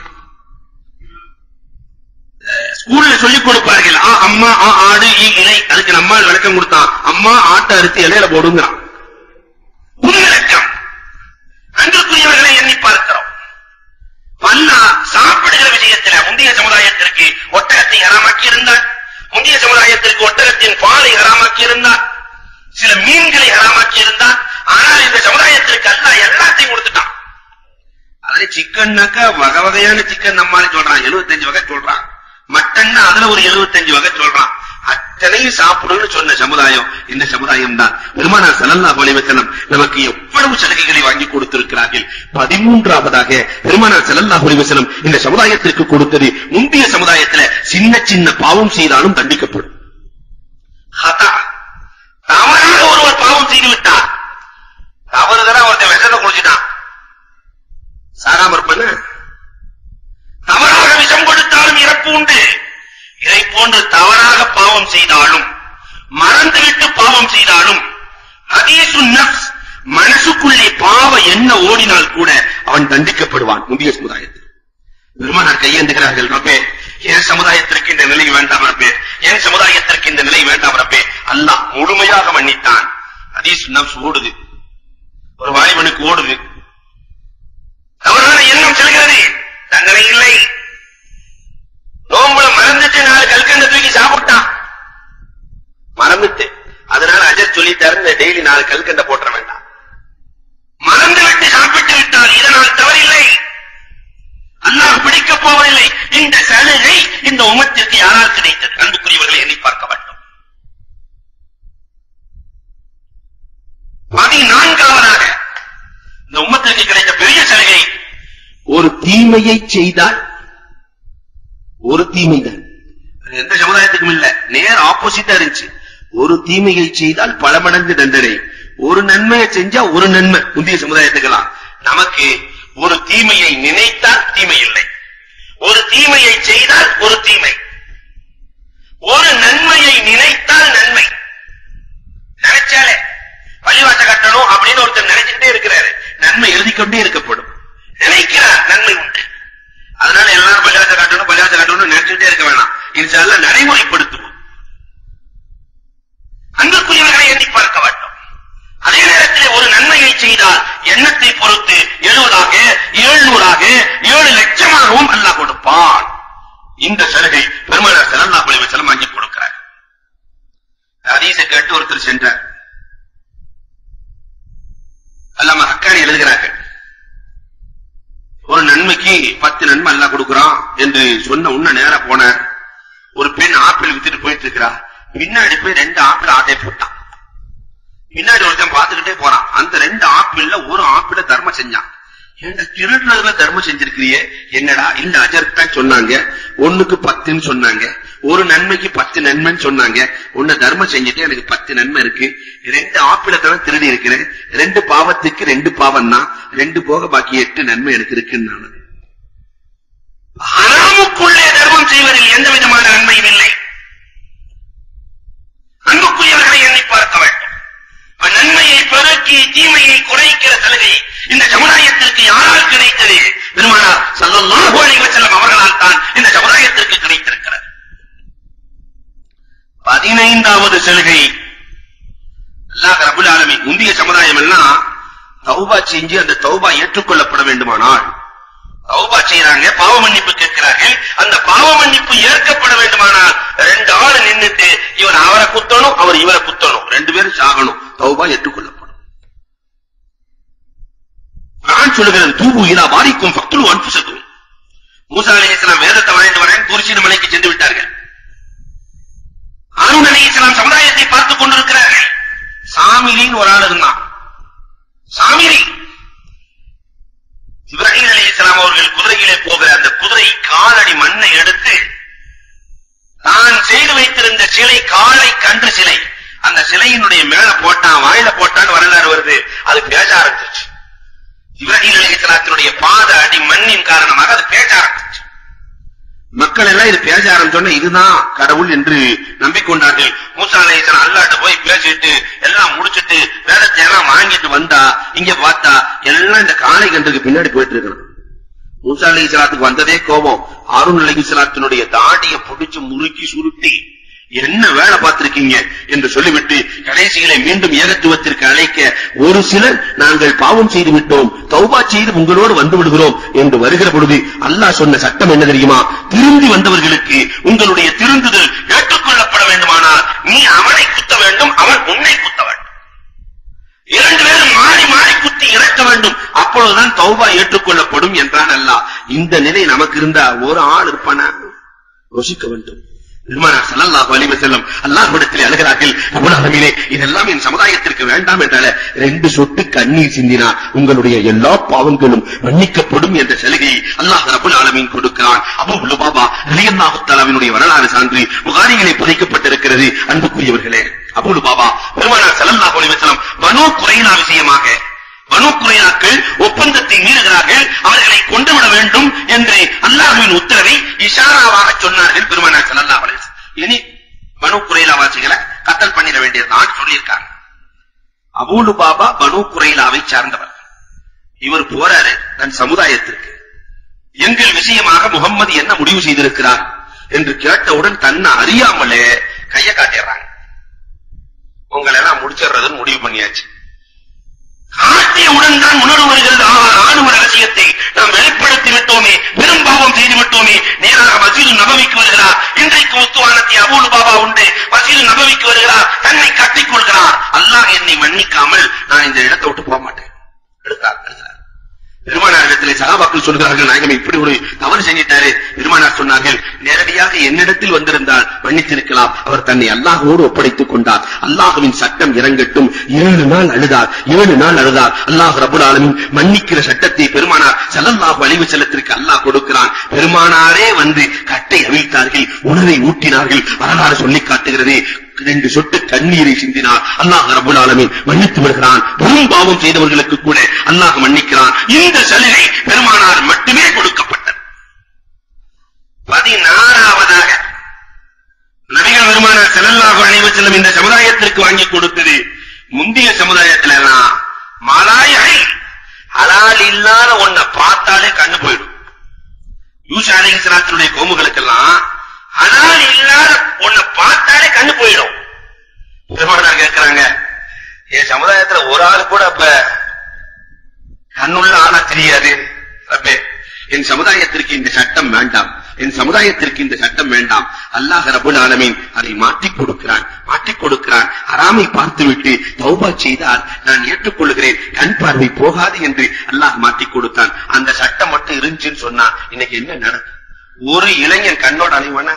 ஸ்கூல்ல சொல்லிக் கொடுப்பார்கள், அம்மா ஆடு இலை, அதுக்கு நம்ம விளக்கம் கொடுத்தான். அம்மா ஆட்டை அறுத்து இலையில போடுங்கிறான். புது விளக்கம். அங்கிருக்குரியவர்களை எண்ணி பார்க்கிறோம். பல்லா சாப்பிடுகிற விஷயத்தில் முந்தைய சமுதாயத்திற்கு ஒட்டகத்தை ஹராமாக்கி இருந்தார். முந்தைய சமுதாயத்திற்கு ஒட்டகத்தின் பாலை ஹராமாக்கி இருந்தார். சில மீன்களை ஹராமாக்கி இருந்தார். ஆனால் இந்த சமுதாயத்திற்கு அல்லாஹ் எல்லாத்தையும் கொடுத்துட்டான். அதுல சிக்கன்னாக்கா வகை வகையான சிக்கன் நம்மால சொல்றான், 75 வகை சொல்றான். மட்டன்னா அதுல ஒரு 75 வகை சொல்றான். அத்தனையும் சாப்பிடுன்னு சொன்ன சமுதாயம் இந்த சமுதாயம் தான். பெருமானார் ஸல்லல்லாஹு அலைஹி வஸல்லம் நமக்கு எவ்வளவு சலுகைகளை வாங்கி கொடுத்திருக்கிறார்கள். 13வதாக பெருமானார் ஸல்லல்லாஹு அலைஹி வஸல்லம் இந்த சமுதாயத்திற்கு கொடுத்தது, முந்தைய சமுதாயத்தில் சின்ன சின்ன பாவம் செய்தாலும் தண்டிக்கப்படும். தவறாக ஒருவர் பாவம் செய்து விட்டார், தவறுதலா ஒருத்தன் விஷத்தை குடிச்சிட்டான், சாராம இருப்பன. தவறாக விஷம் கொடுத்தாலும் இறப்பு உண்டு. இதை போன்று தவறாக பாவம் செய்தாலும், மறந்துவிட்டு பாவம் செய்தாலும், ஹதீசுன் நஃப்ஸ், மனசுக்குள்ளே பாவ என்ன ஓடினால் கூட அவன் தண்டிக்கப்படுவான். முந்தைய சமுதாயத்தில் பெருமானார் கையேந்துகிறார்கள், ரப்பே என் சமுதாயத்திற்கு இந்த நிலை வேண்டாம் ரப்பே, என் சமுதாயத்திற்கு இந்த நிலை வேண்டாம் ரப்பே. அல்லாஹ் முழுமையாக மன்னித்தான். ஹதீசுன் நஃப்ஸ் ஓடுது, ஒரு வாலிபனுக்கு ஓடுது, தவறான எண்ணம் செல்கிறது, தண்டனை இல்லை. நோம்புல மறந்துட்டு 4 கல்கண்ட தூக்கி சாப்பிட்டான், மறந்துட்டு. அதனால அஜர் சொல்லிட்டாரு, டெய்லி 4 கல்கண்ட போட்ட வேண்டாம். மறந்து விட்டு சாப்பிட்டு விட்டால் இதனால் தவறில்லை, அல்லாஹ் பிடிக்கப் போவதில்லை. இந்த சலுகை இந்த உம்மத்திற்கு யாரால் கிடைத்தது? அன்புக்குரியவர்களை எண்ணி பார்க்க வேண்டும். 14வதாக இந்த உம்மத்திற்கு கிடைத்த பெரிய சலுகை, ஒரு தீமையை செய்தால், ஒரு தீமைதான், எந்த சமுதாயத்துக்கும் இல்ல, நேர் ஆப்போசிட்டா இருந்துச்சு. ஒரு தீமையை செய்தால் பல மடங்கு தண்டனை, ஒரு நன்மையை செஞ்சா ஒரு நன்மை. முந்தைய சமுதாயத்துக்கெல்லாம். நமக்கு ஒரு தீமையை நினைத்தால் தீமை இல்லை, ஒரு தீமையை செய்தால் ஒரு தீமை, ஒரு நன்மையை நினைத்தால் நன்மை. நினைச்சாலே பள்ளிவாச கட்டணும் அப்படின்னு ஒருத்தர் நினைச்சுட்டே இருக்கிறாரு, நன்மை எழுதிக்கொண்டே இருக்கப்படும். நினைக்கிறார், நன்மை உண்டு. அதனால எல்லாரும் பள்ளிவாச கட்டணும் நினைச்சுட்டே இருக்க வேணாம், இன்ஷா அல்லாஹ் நடைமுறைப்படுத்துவோம். அன்புக்குரியவர்களை எண்ணி பார்க்க வேண்டும். அதே நேரத்தில் ஒரு நன்மையை செய்தால் எண்ணத்தை பொறுத்து 70ஆக 700ஆக 7 லட்சமாகவும் அல்லாஹ் கொடுப்பான். இந்த சலுகை பெருமானார் ஸல்லல்லாஹு அலைஹி வஸல்லம் வாங்கி கொடுக்கிறார். ஹதீஸை கேட்டு ஒருத்தர் சென்றார். அல்லாமா ஹக்கானி எழுதுகிறார்கள், ஒரு நன்மைக்கு 10 நன்மை அல்லாஹ் கொடுக்கிறான் என்று சொன்ன உன்ன நேரா போனார். ஒரு பெண் ஆப்பிள் வித்துட்டு போயிட்டு இருக்கிறா, பின்னாடி போய் 2 ஆப்பிள் ஆட்டை போட்டான். பின்னாடி ஒருத்தன் பார்த்துக்கிட்டே போறான். அந்த 2 ஆப்பிள்ல ஒரு ஆப்பிள தர்மம் செஞ்சான். ஏண்டா திருடுறதுல தர்மம் செஞ்சிருக்கிறியே? என்னடா, இல்ல அஜர்க்கு தான் சொன்னாங்க, 1க்கு 10ன்னு சொன்னாங்க, ஒரு நன்மைக்கு 10 நன்மைன்னு சொன்னாங்க, உன்னை தர்மம் செஞ்சுட்டு எனக்கு 10 நன்மை இருக்கு, 2 ஆப்பிளை தான் திருடி இருக்கிறேன், 2 பாவத்துக்கு 2 பாவம் தான், 2 போக பாக்கி 8 நன்மை எனக்கு இருக்குன்னு. நான் ஹராமுக்குள்ளே தர்மம் செய்வதில் எந்த விதமான நன்மையும் இல்லை. அன்புக்குரியவர்களை எண்ணி பார்க்க வேண்டும். நன்மையை பெருக்கி தீமையை குறைக்கிற சலுகை இந்த சமுதாயத்திற்கு யாரால் கிடைத்தது? பெருமானார் ஸல்லல்லாஹு அலைஹி வஸல்லம் அவர்களால் தான் இந்த சமுதாயத்திற்கு கிடைத்திருக்கிறது. 15வது சலுகை, அல்லாஹ் ரப்பல் ஆலமீன் முந்தைய சமுதாயம் எல்லாம் தௌபா செஞ்சு அந்த தௌபா ஏற்றுக்கொள்ளப்பட வேண்டுமானால் தௌபா செய்றாங்க, பாவ மன்னிப்பு கேட்கிறார்கள். அந்த பாவ மன்னிப்பு ஏற்கப்பட வேண்டுமானால் 2 ஆள் நின்னுட்டு இவர் அவரை குத்தணும், அவர் இவரை குத்தணும், 2 பேரும் சாகணும், தௌபா ஏற்றுக்கொள்ளப்படும். நான் சொல்லுகிறேன், தூபு இலா பாரிக்கும் ஃபக்துலு அன்ஃபுஸக்கும். மூஸா அலைஹிஸ்ஸலாம் வேதத்தை வரைந்து வரேன் தூர்சீன மலைக்கு சென்று விட்டார்கள். ஹாரூன் அலைஹிஸ்ஸலாம் சமுதாயத்தை பார்த்துக் கொண்டிருக்கிறார்கள். சாமிரின்னு ஒரு ஆள் இருந்தான். சாமிரி இப்ராஹிம் அலைஹிஸ்ஸலாம் அவர்கள் குதிரையிலே போகிற அந்த குதிரை காலடி மண்ணை எடுத்து தான் செய்து வைத்திருந்த சிலை, காளை கன்று சிலை, அந்த சிலையினுடைய மேல போட்டான், வாயில போட்டான்னு வரலாறு வருது. அது பேச ஆரம்பிச்சிச்சு. இப்ராஹீம் அலைஹிஸ்ஸலாத்தினுடைய பாத அடி மண்ணின் காரணமாக அது பேச ஆரம்பிச்சு. மக்கள் எல்லாம் இது பேச ஆரம்பிச்சோன்னா இதுதான் கடவுள் என்று நம்பிக்கொண்டார்கள். மூசா அலைஹிஸ்ஸலாம் அல்லாஹ்ட்ட போய் பேசிட்டு எல்லாம் முடிச்சிட்டு வேதத்தை எல்லாம் வாங்கிட்டு வந்தா இங்க பார்த்தா எல்லாம் இந்த காளை கன்றுக்கு பின்னாடி போயிட்டு இருக்கணும். மூசா அலைஹிஸ்ஸலாத்துக்கு வந்ததே கோபம். ஹாரூன் அலைஹிஸ்ஸலாத்தினுடைய தாடியை பிடிச்சு முறுக்கி சுருட்டி என்ன வேலை பார்த்திருக்கீங்க என்று சொல்லிவிட்டு கடைசிகளை மீண்டும் ஏகத்துவத்திற்கு அழைக்க ஒரு சிலர் நாங்கள் பாவம் செய்து விட்டோம், தௌபா செய்து உங்களோடு வந்து விடுகிறோம் என்று வருகிற பொழுது அல்லாஹ் சொன்ன சட்டம் என்ன தெரியுமா? திருந்தி வந்தவர்களுக்கு உங்களுடைய திருந்துதல் ஏற்றுக்கொள்ளப்பட வேண்டுமானால் நீ அவனை குத்த வேண்டும், அவன் உன்னை குத்த வேண்டும். இரண்டு பேரும் மாறி மாறி குத்தி இறக்க வேண்டும், அப்பொழுதுதான் தௌபா ஏற்றுக்கொள்ளப்படும் என்றான் அல்லாஹ். இந்த நிலை நமக்கு இருந்தா ஒரு ஆள் இருப்பானா? யோசிக்க வேண்டும். பெருமானார் ஸல்லல்லாஹு அலைஹி வஸல்லம் அல்லாஹ்விடத்தில் அழுகிறார்கள், ரப்பல் ஆலமீனே இதெல்லாம் என் சமுதாயத்திற்கு வேண்டாம் என்றால 2 சொட்டு கண்ணீர் சிந்தினார். உங்களுடைய எல்லா பாவங்களும் மன்னிக்கப்படும் என்ற சலுகையை அல்லாஹ் ரப்பல் ஆலமீன் கொடுக்கிறான். அபூ லுபாபா ரலியல்லாஹு தஆலாவினுடைய வரலாறு சான்று புகாரியிலே பதிக்கப்பட்டிருக்கிறது. அன்புக்குரியவர்களே, அபூ லுபாபா பெருமானார் ஸல்லல்லாஹு அலைஹி வஸல்லம் பனூ குரைலா விஷயமாக பனூ குரைலாக்கள் ஒப்பந்தத்தை மீறுகிறார்கள், அவர்களை கொண்டுவிட வேண்டும் என்று அல்லாஹ்வின் உத்தரவை இஷாராவாக சொன்னார்கள் பெருமானார் ஸல்லல்லாஹு அலைஹி வஸல்லம். இனி பனூ குரைலாவாசிகளை கத்தல் பண்ணிட வேண்டியதுதான் சொல்லியிருக்காங்க. அபூ லுபாபா பனூ குரைலாவை சார்ந்தவர். இவர் போறாரு தன் சமுதாயத்திற்கு, எங்கள் விஷயமாக முகம்மது என்ன முடிவு செய்திருக்கிறார் என்று கேட்டவுடன் தன்னை அறியாமலே கைய காட்டிடுறாங்க. உங்களை எல்லாம் முடிச்சிடுறதுன்னு முடிவு பண்ணியாச்சு. காட்டியவுடன் தான் உணர்வு வருகிறது, ஆணுவ ரகசியத்தை நாம் வெளிப்படுத்தி விட்டோமே, பெரும் பாவம் செய்து விட்டோமே. நேராக மஸ்ஜிது நபவிக்கு வருகிறார். இன்றைக்கு உத்துவானத்தை அபூ லுபாபா உண்டு. மஸ்ஜிது நபவிக்கு வருகிறார், தன்னை கட்டிக் கொள்கிறார். அல்லாஹ் என்னை மன்னிக்காமல் நான் இந்த இடத்தை விட்டு போக மாட்டேன். எடுத்தார். பெருமானார் இடத்திலே சஹாபாக்கள் சொல்கிறார்கள், நாயகமே இப்படி ஒரு தவறு செஞ்சிட்டாரு. பெருமானார் சொன்னார்கள், நேரடியாக என்னிடத்தில் வந்திருந்தால் மன்னித்திருக்கலாம். அவர் தன்னை அல்லாஹ்வோடு ஒப்படைத்துக் கொண்டார். அல்லாஹ்வின் சட்டம் இறங்கட்டும். 7 நாள் அழுதார். 7 நாள் அழுதார். அல்லாஹ் ரப்பல் ஆலமீன் மன்னிக்கிற சட்டத்தை பெருமானார் ஸல்லல்லாஹு அலைஹி வஸல்லத்திற்கு அல்லாஹ் கொடுக்கிறான். பெருமானாரே வந்து கட்டை அவிழ்த்தார்கள், உணவை ஊட்டினார்கள். வரலாறு சொல்லி காட்டுகிறது. 2 சொட்டு கண்ணீரை சிந்தினார். அல்லாஹ் ரப்பல் ஆலமீன் மன்னித்து விடுகிறான். பெரும் பாவம் செய்தவர்களுக்கு கூட அல்லாஹ் மன்னிக்கிறான். இந்த சலுகை பெருமானார் மட்டுமே கொடுக்கப்பட்டது. 16வதாக நபிகள் பெருமானார் ஸல்லல்லாஹு அலைஹி வஸல்லம் இந்த சமுதாயத்திற்கு வாங்கி கொடுத்தது. முந்தைய சமுதாயத்துல எல்லாம் மலாயை ஹலால் இல்லாத ஒன்ன பார்த்தாலே கண்ணு போயிடும். யூசுப் அலைஹிஸ்ஸலாத்துடைய கோமுகளுக்கெல்லாம் ஹலால் இல்லாத ஒன்ன பார்த்தாலே கண்ணு போயிடும். பெருமானார் கேட்கிறாங்க, என் சமுதாயத்துல ஒரு ஆள் கூட அப்ப கண்ணுள்ள ஆனா தெரியாது. ரப்பே, என் சமுதாயத்திற்கு இந்த சட்டம் வேண்டாம், என் சமுதாயத்திற்கு இந்த சட்டம் வேண்டாம். அல்லாஹ் ரப்பல் ஆலமீன் அதை மாற்றிக் கொடுக்கிறான். ஹராமை பார்த்துவிட்டு தௌபா செய்தால் நான் ஏற்றுக்கொள்கிறேன், கண் பார்வை போகாது என்று அல்லாஹ் மாற்றிக் கொடுத்தான். அந்த சட்டம் மட்டும் இருந்துச்சுன்னு சொன்னா இன்னைக்கு என்ன நடக்கும்? ஒரு இளைஞன் கண்ணோட அணிவனா?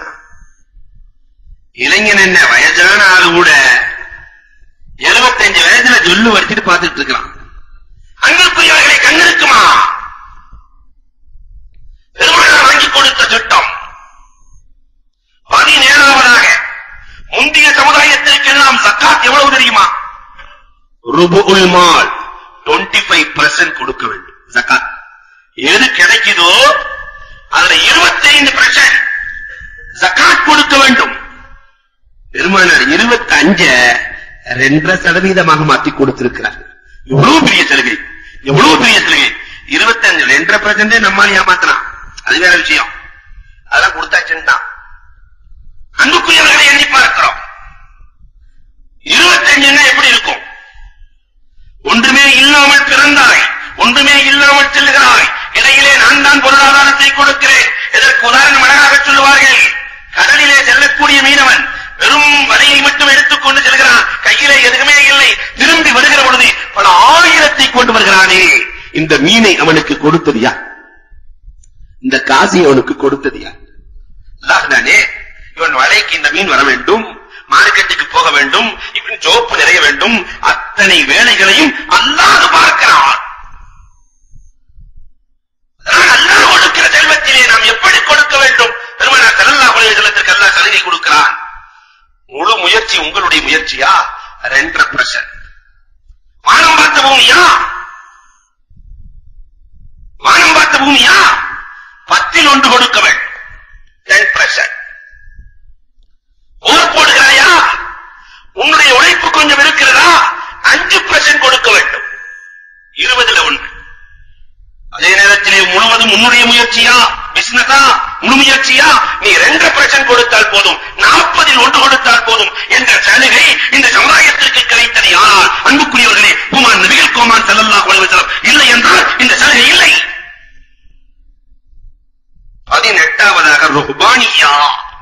இளைஞன் என்ன, வயசான ஆளு கூட 75 வயசுல ஜொல்லு வடிச்சிட்டு பார்த்துட்டு இருக்கிறான். அன்புக்குரியவர்களை கண் இருக்குமா? பெருமானார் வாங்கி கொடுத்த சட்டம். 17வதாக முந்தைய சமுதாயத்திற்கெல்லாம் ஜக்காத் எவ்வளவு தெரியுமா? ருபுல் மால் 25% கொடுக்க வேண்டும். ஜக்காத் எது கிடைக்குதோ அதுல 25% ஜக்காத் கொடுக்க வேண்டும். பெருமானார் 25 2.5% மாற்றி கொடுத்திருக்கிறார். எவ்வளவு பெரிய சலுகை, எவ்வளவு பெரிய சலுகை. 25 2% நம்மால் ஏமாத்தலாம், அது வேற விஷயம். அதெல்லாம் கொடுத்தாச்சுன்னா அன்புக்குரியவர்களை எண்ணி பார்க்கிறோம். 25 எப்படி இருக்கும்? ஒன்றுமே இல்லாமல் பிறந்தாய், ஒன்றுமே இல்லாமல் செல்லுகிறாய், இடையிலே நான் தான் பொருளாதாரத்தை கொடுக்கிறேன். இதற்கு உதாரணம் அழகாக சொல்லுவார்கள். கடலிலே செல்லக்கூடிய மீனவன் வெறும் வலையை மட்டும் எடுத்துக்கொண்டு செல்கிறான், கையிலே எதுவுமே இல்லை. திரும்பி வருகிற பொழுது பல 1000 கொண்டு வருகிறானே, இந்த மீனை அவனுக்கு கொடுத்தது யார்? இந்த காசை அவனுக்கு கொடுத்தது யார்? அல்லாஹ் தானே. இவன் வலைக்கு இந்த மீன் வர வேண்டும், மார்க்கெட்டுக்கு போக வேண்டும், இவன் ஜோப்பு நிறைய வேண்டும், அத்தனை வேலைகளையும் அல்லாஹ் பார்க்கிறான். அல்லாஹ் கொடுக்கிற செல்வத்திலே நாம் எப்படி கொடுக்க வேண்டும்? பெருமானார் ஸல்லல்லாஹு அலைஹி வஸல்லத்திற்கு அல்லாஹ் சலுகை கொடுக்கிறான். முழு முயற்சி உங்களுடைய முயற்சியா? 2.5%. வானம் பார்த்த பூமியா? 1 கொடுக்க வேண்டும். 10%. போர் போடுகிறாயா, உன்னுடைய உழைப்பு கொஞ்சம் இருக்கிறதா, 5% கொடுக்க வேண்டும். 20ல் 1. அதே நேரத்திலே முழுவதும் உன்னுடைய முயற்சியா, பிசினஸா, முழு முயற்சியா, நீ 2% கொடுத்தால் போதும், 40ல் 1 கொடுத்தால் போதும் என்ற சலுகை இந்த சமுதாயத்திற்கு கிடைத்தது. ஆனால் அன்புக்குரியவர்களே, குமான் நபிகள் கோமான் ஸல்லல்லாஹு அலைஹி வஸல்லம் இல்லை என்றால் இந்த சலுகை இல்லை. 18வதாக ருஹ்பானியா.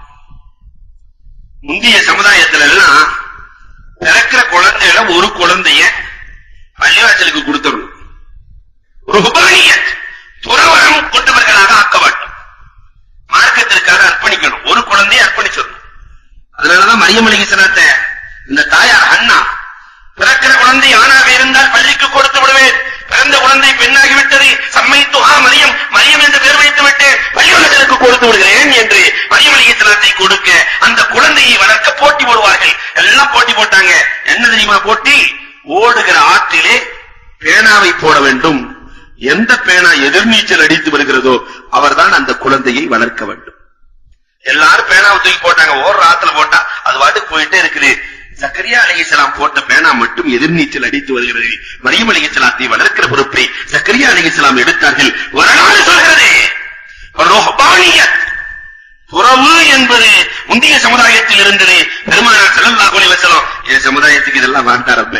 முந்தைய சமுதாயத்துல எல்லாம் பிறக்கிற குழந்தையில ஒரு குழந்தைய பள்ளிவாசலுக்கு கொடுத்துடணும். ருஹ்பானியத், துறவரம் கொண்டவர்களாக ஆக்க வேண்டும். மார்க்கத்திற்காக அர்ப்பணிக்கணும். ஒரு குழந்தையை அர்ப்பணிச்சிடணும். அதனாலதான் மரியம் அலைஹிஸ்ஸலாத்தை இந்த தாயார் அண்ணா, பிறக்கிற குழந்தை ஆணாக இருந்தால் பள்ளிக்கு கொடுத்து விடுவேன், பிறந்த குழந்தை பெண்ணாகிவிட்டது, சம்மைத்துஹா மரியம், மரியம் என்று பெயர் வைத்து விட்டு பள்ளிவாசலுக்கு கொடுத்து விடுகிறேன் என்று மரியம் அலைஹிஸ்ஸலாத்தை கொடுக்க அந்த குழந்தையை வளர்க்க போட்டி போடுவார்கள். எல்லாம் போட்டி போட்டாங்க. என்ன தெரியுமா போட்டி? ஓடுகிற ஆற்றிலே பேனாவை போட வேண்டும். எந்த பேனா எதிர்நீச்சல் அடித்து வருகிறதோ அவர்தான் அந்த குழந்தையை வளர்க்க வேண்டும். எல்லாரும் பேனாவை தூக்கி போட்டாங்க. ஓடுற ஆத்துல போட்டா அது வாட்டுக்கு போயிட்டே இருக்குது. ஜக்கரியா அலைஹிஸ்ஸலாம் போட்ட பேனா மட்டும் எதிர்நீச்சல் அடித்து வருகிறது. மரியம் அலைஹிஸ்ஸலாத்தை வளர்க்கிற பொறுப்பை ஜக்கரியா அலைஹிஸ்ஸலாம் எடுத்தார்கள். வரலாறு சொல்கிறது, ருஹ்பானியத், துறவு என்பது முந்தைய சமுதாயத்தில் இருந்தது. பெருமானார் ஸல்லல்லாஹு அலைஹி வஸல்லம் என் சமுதாயத்துக்கு இதெல்லாம் வேண்டாம்,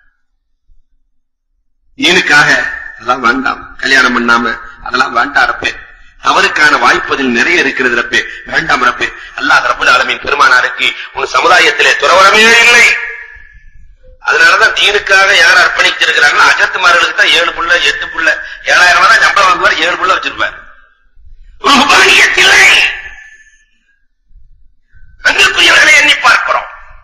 ஈனுக்காக அதெல்லாம் வேண்டாம், கல்யாணம் பண்ணாம அதெல்லாம் வேண்டாம் ரப்பே, அவருக்கான வாய்ப்பதில் நிறைய இருக்கிறது ரப்பே, வேண்டாம் ரப்பே. அல்லாஹ் ரப்பல் ஆலமீன் பெருமானாருக்கு உன் சமுதாயத்திலே துறவரமே இல்லை. அதனாலதான் தீனுக்காக யார் அர்ப்பணிச்சிருக்கிறாங்களோ அஜத்துமார்களுக்கு தான் 7 புள்ள 8 புள்ள 7000 ரூபாய் சம்பளம் வாங்குவார், 7 புள்ள வச்சிருப்பார். ருஹ்பானியத்தில்லை. அன்புக்குரியவர்களை எண்ணி பார்க்கிறோம்.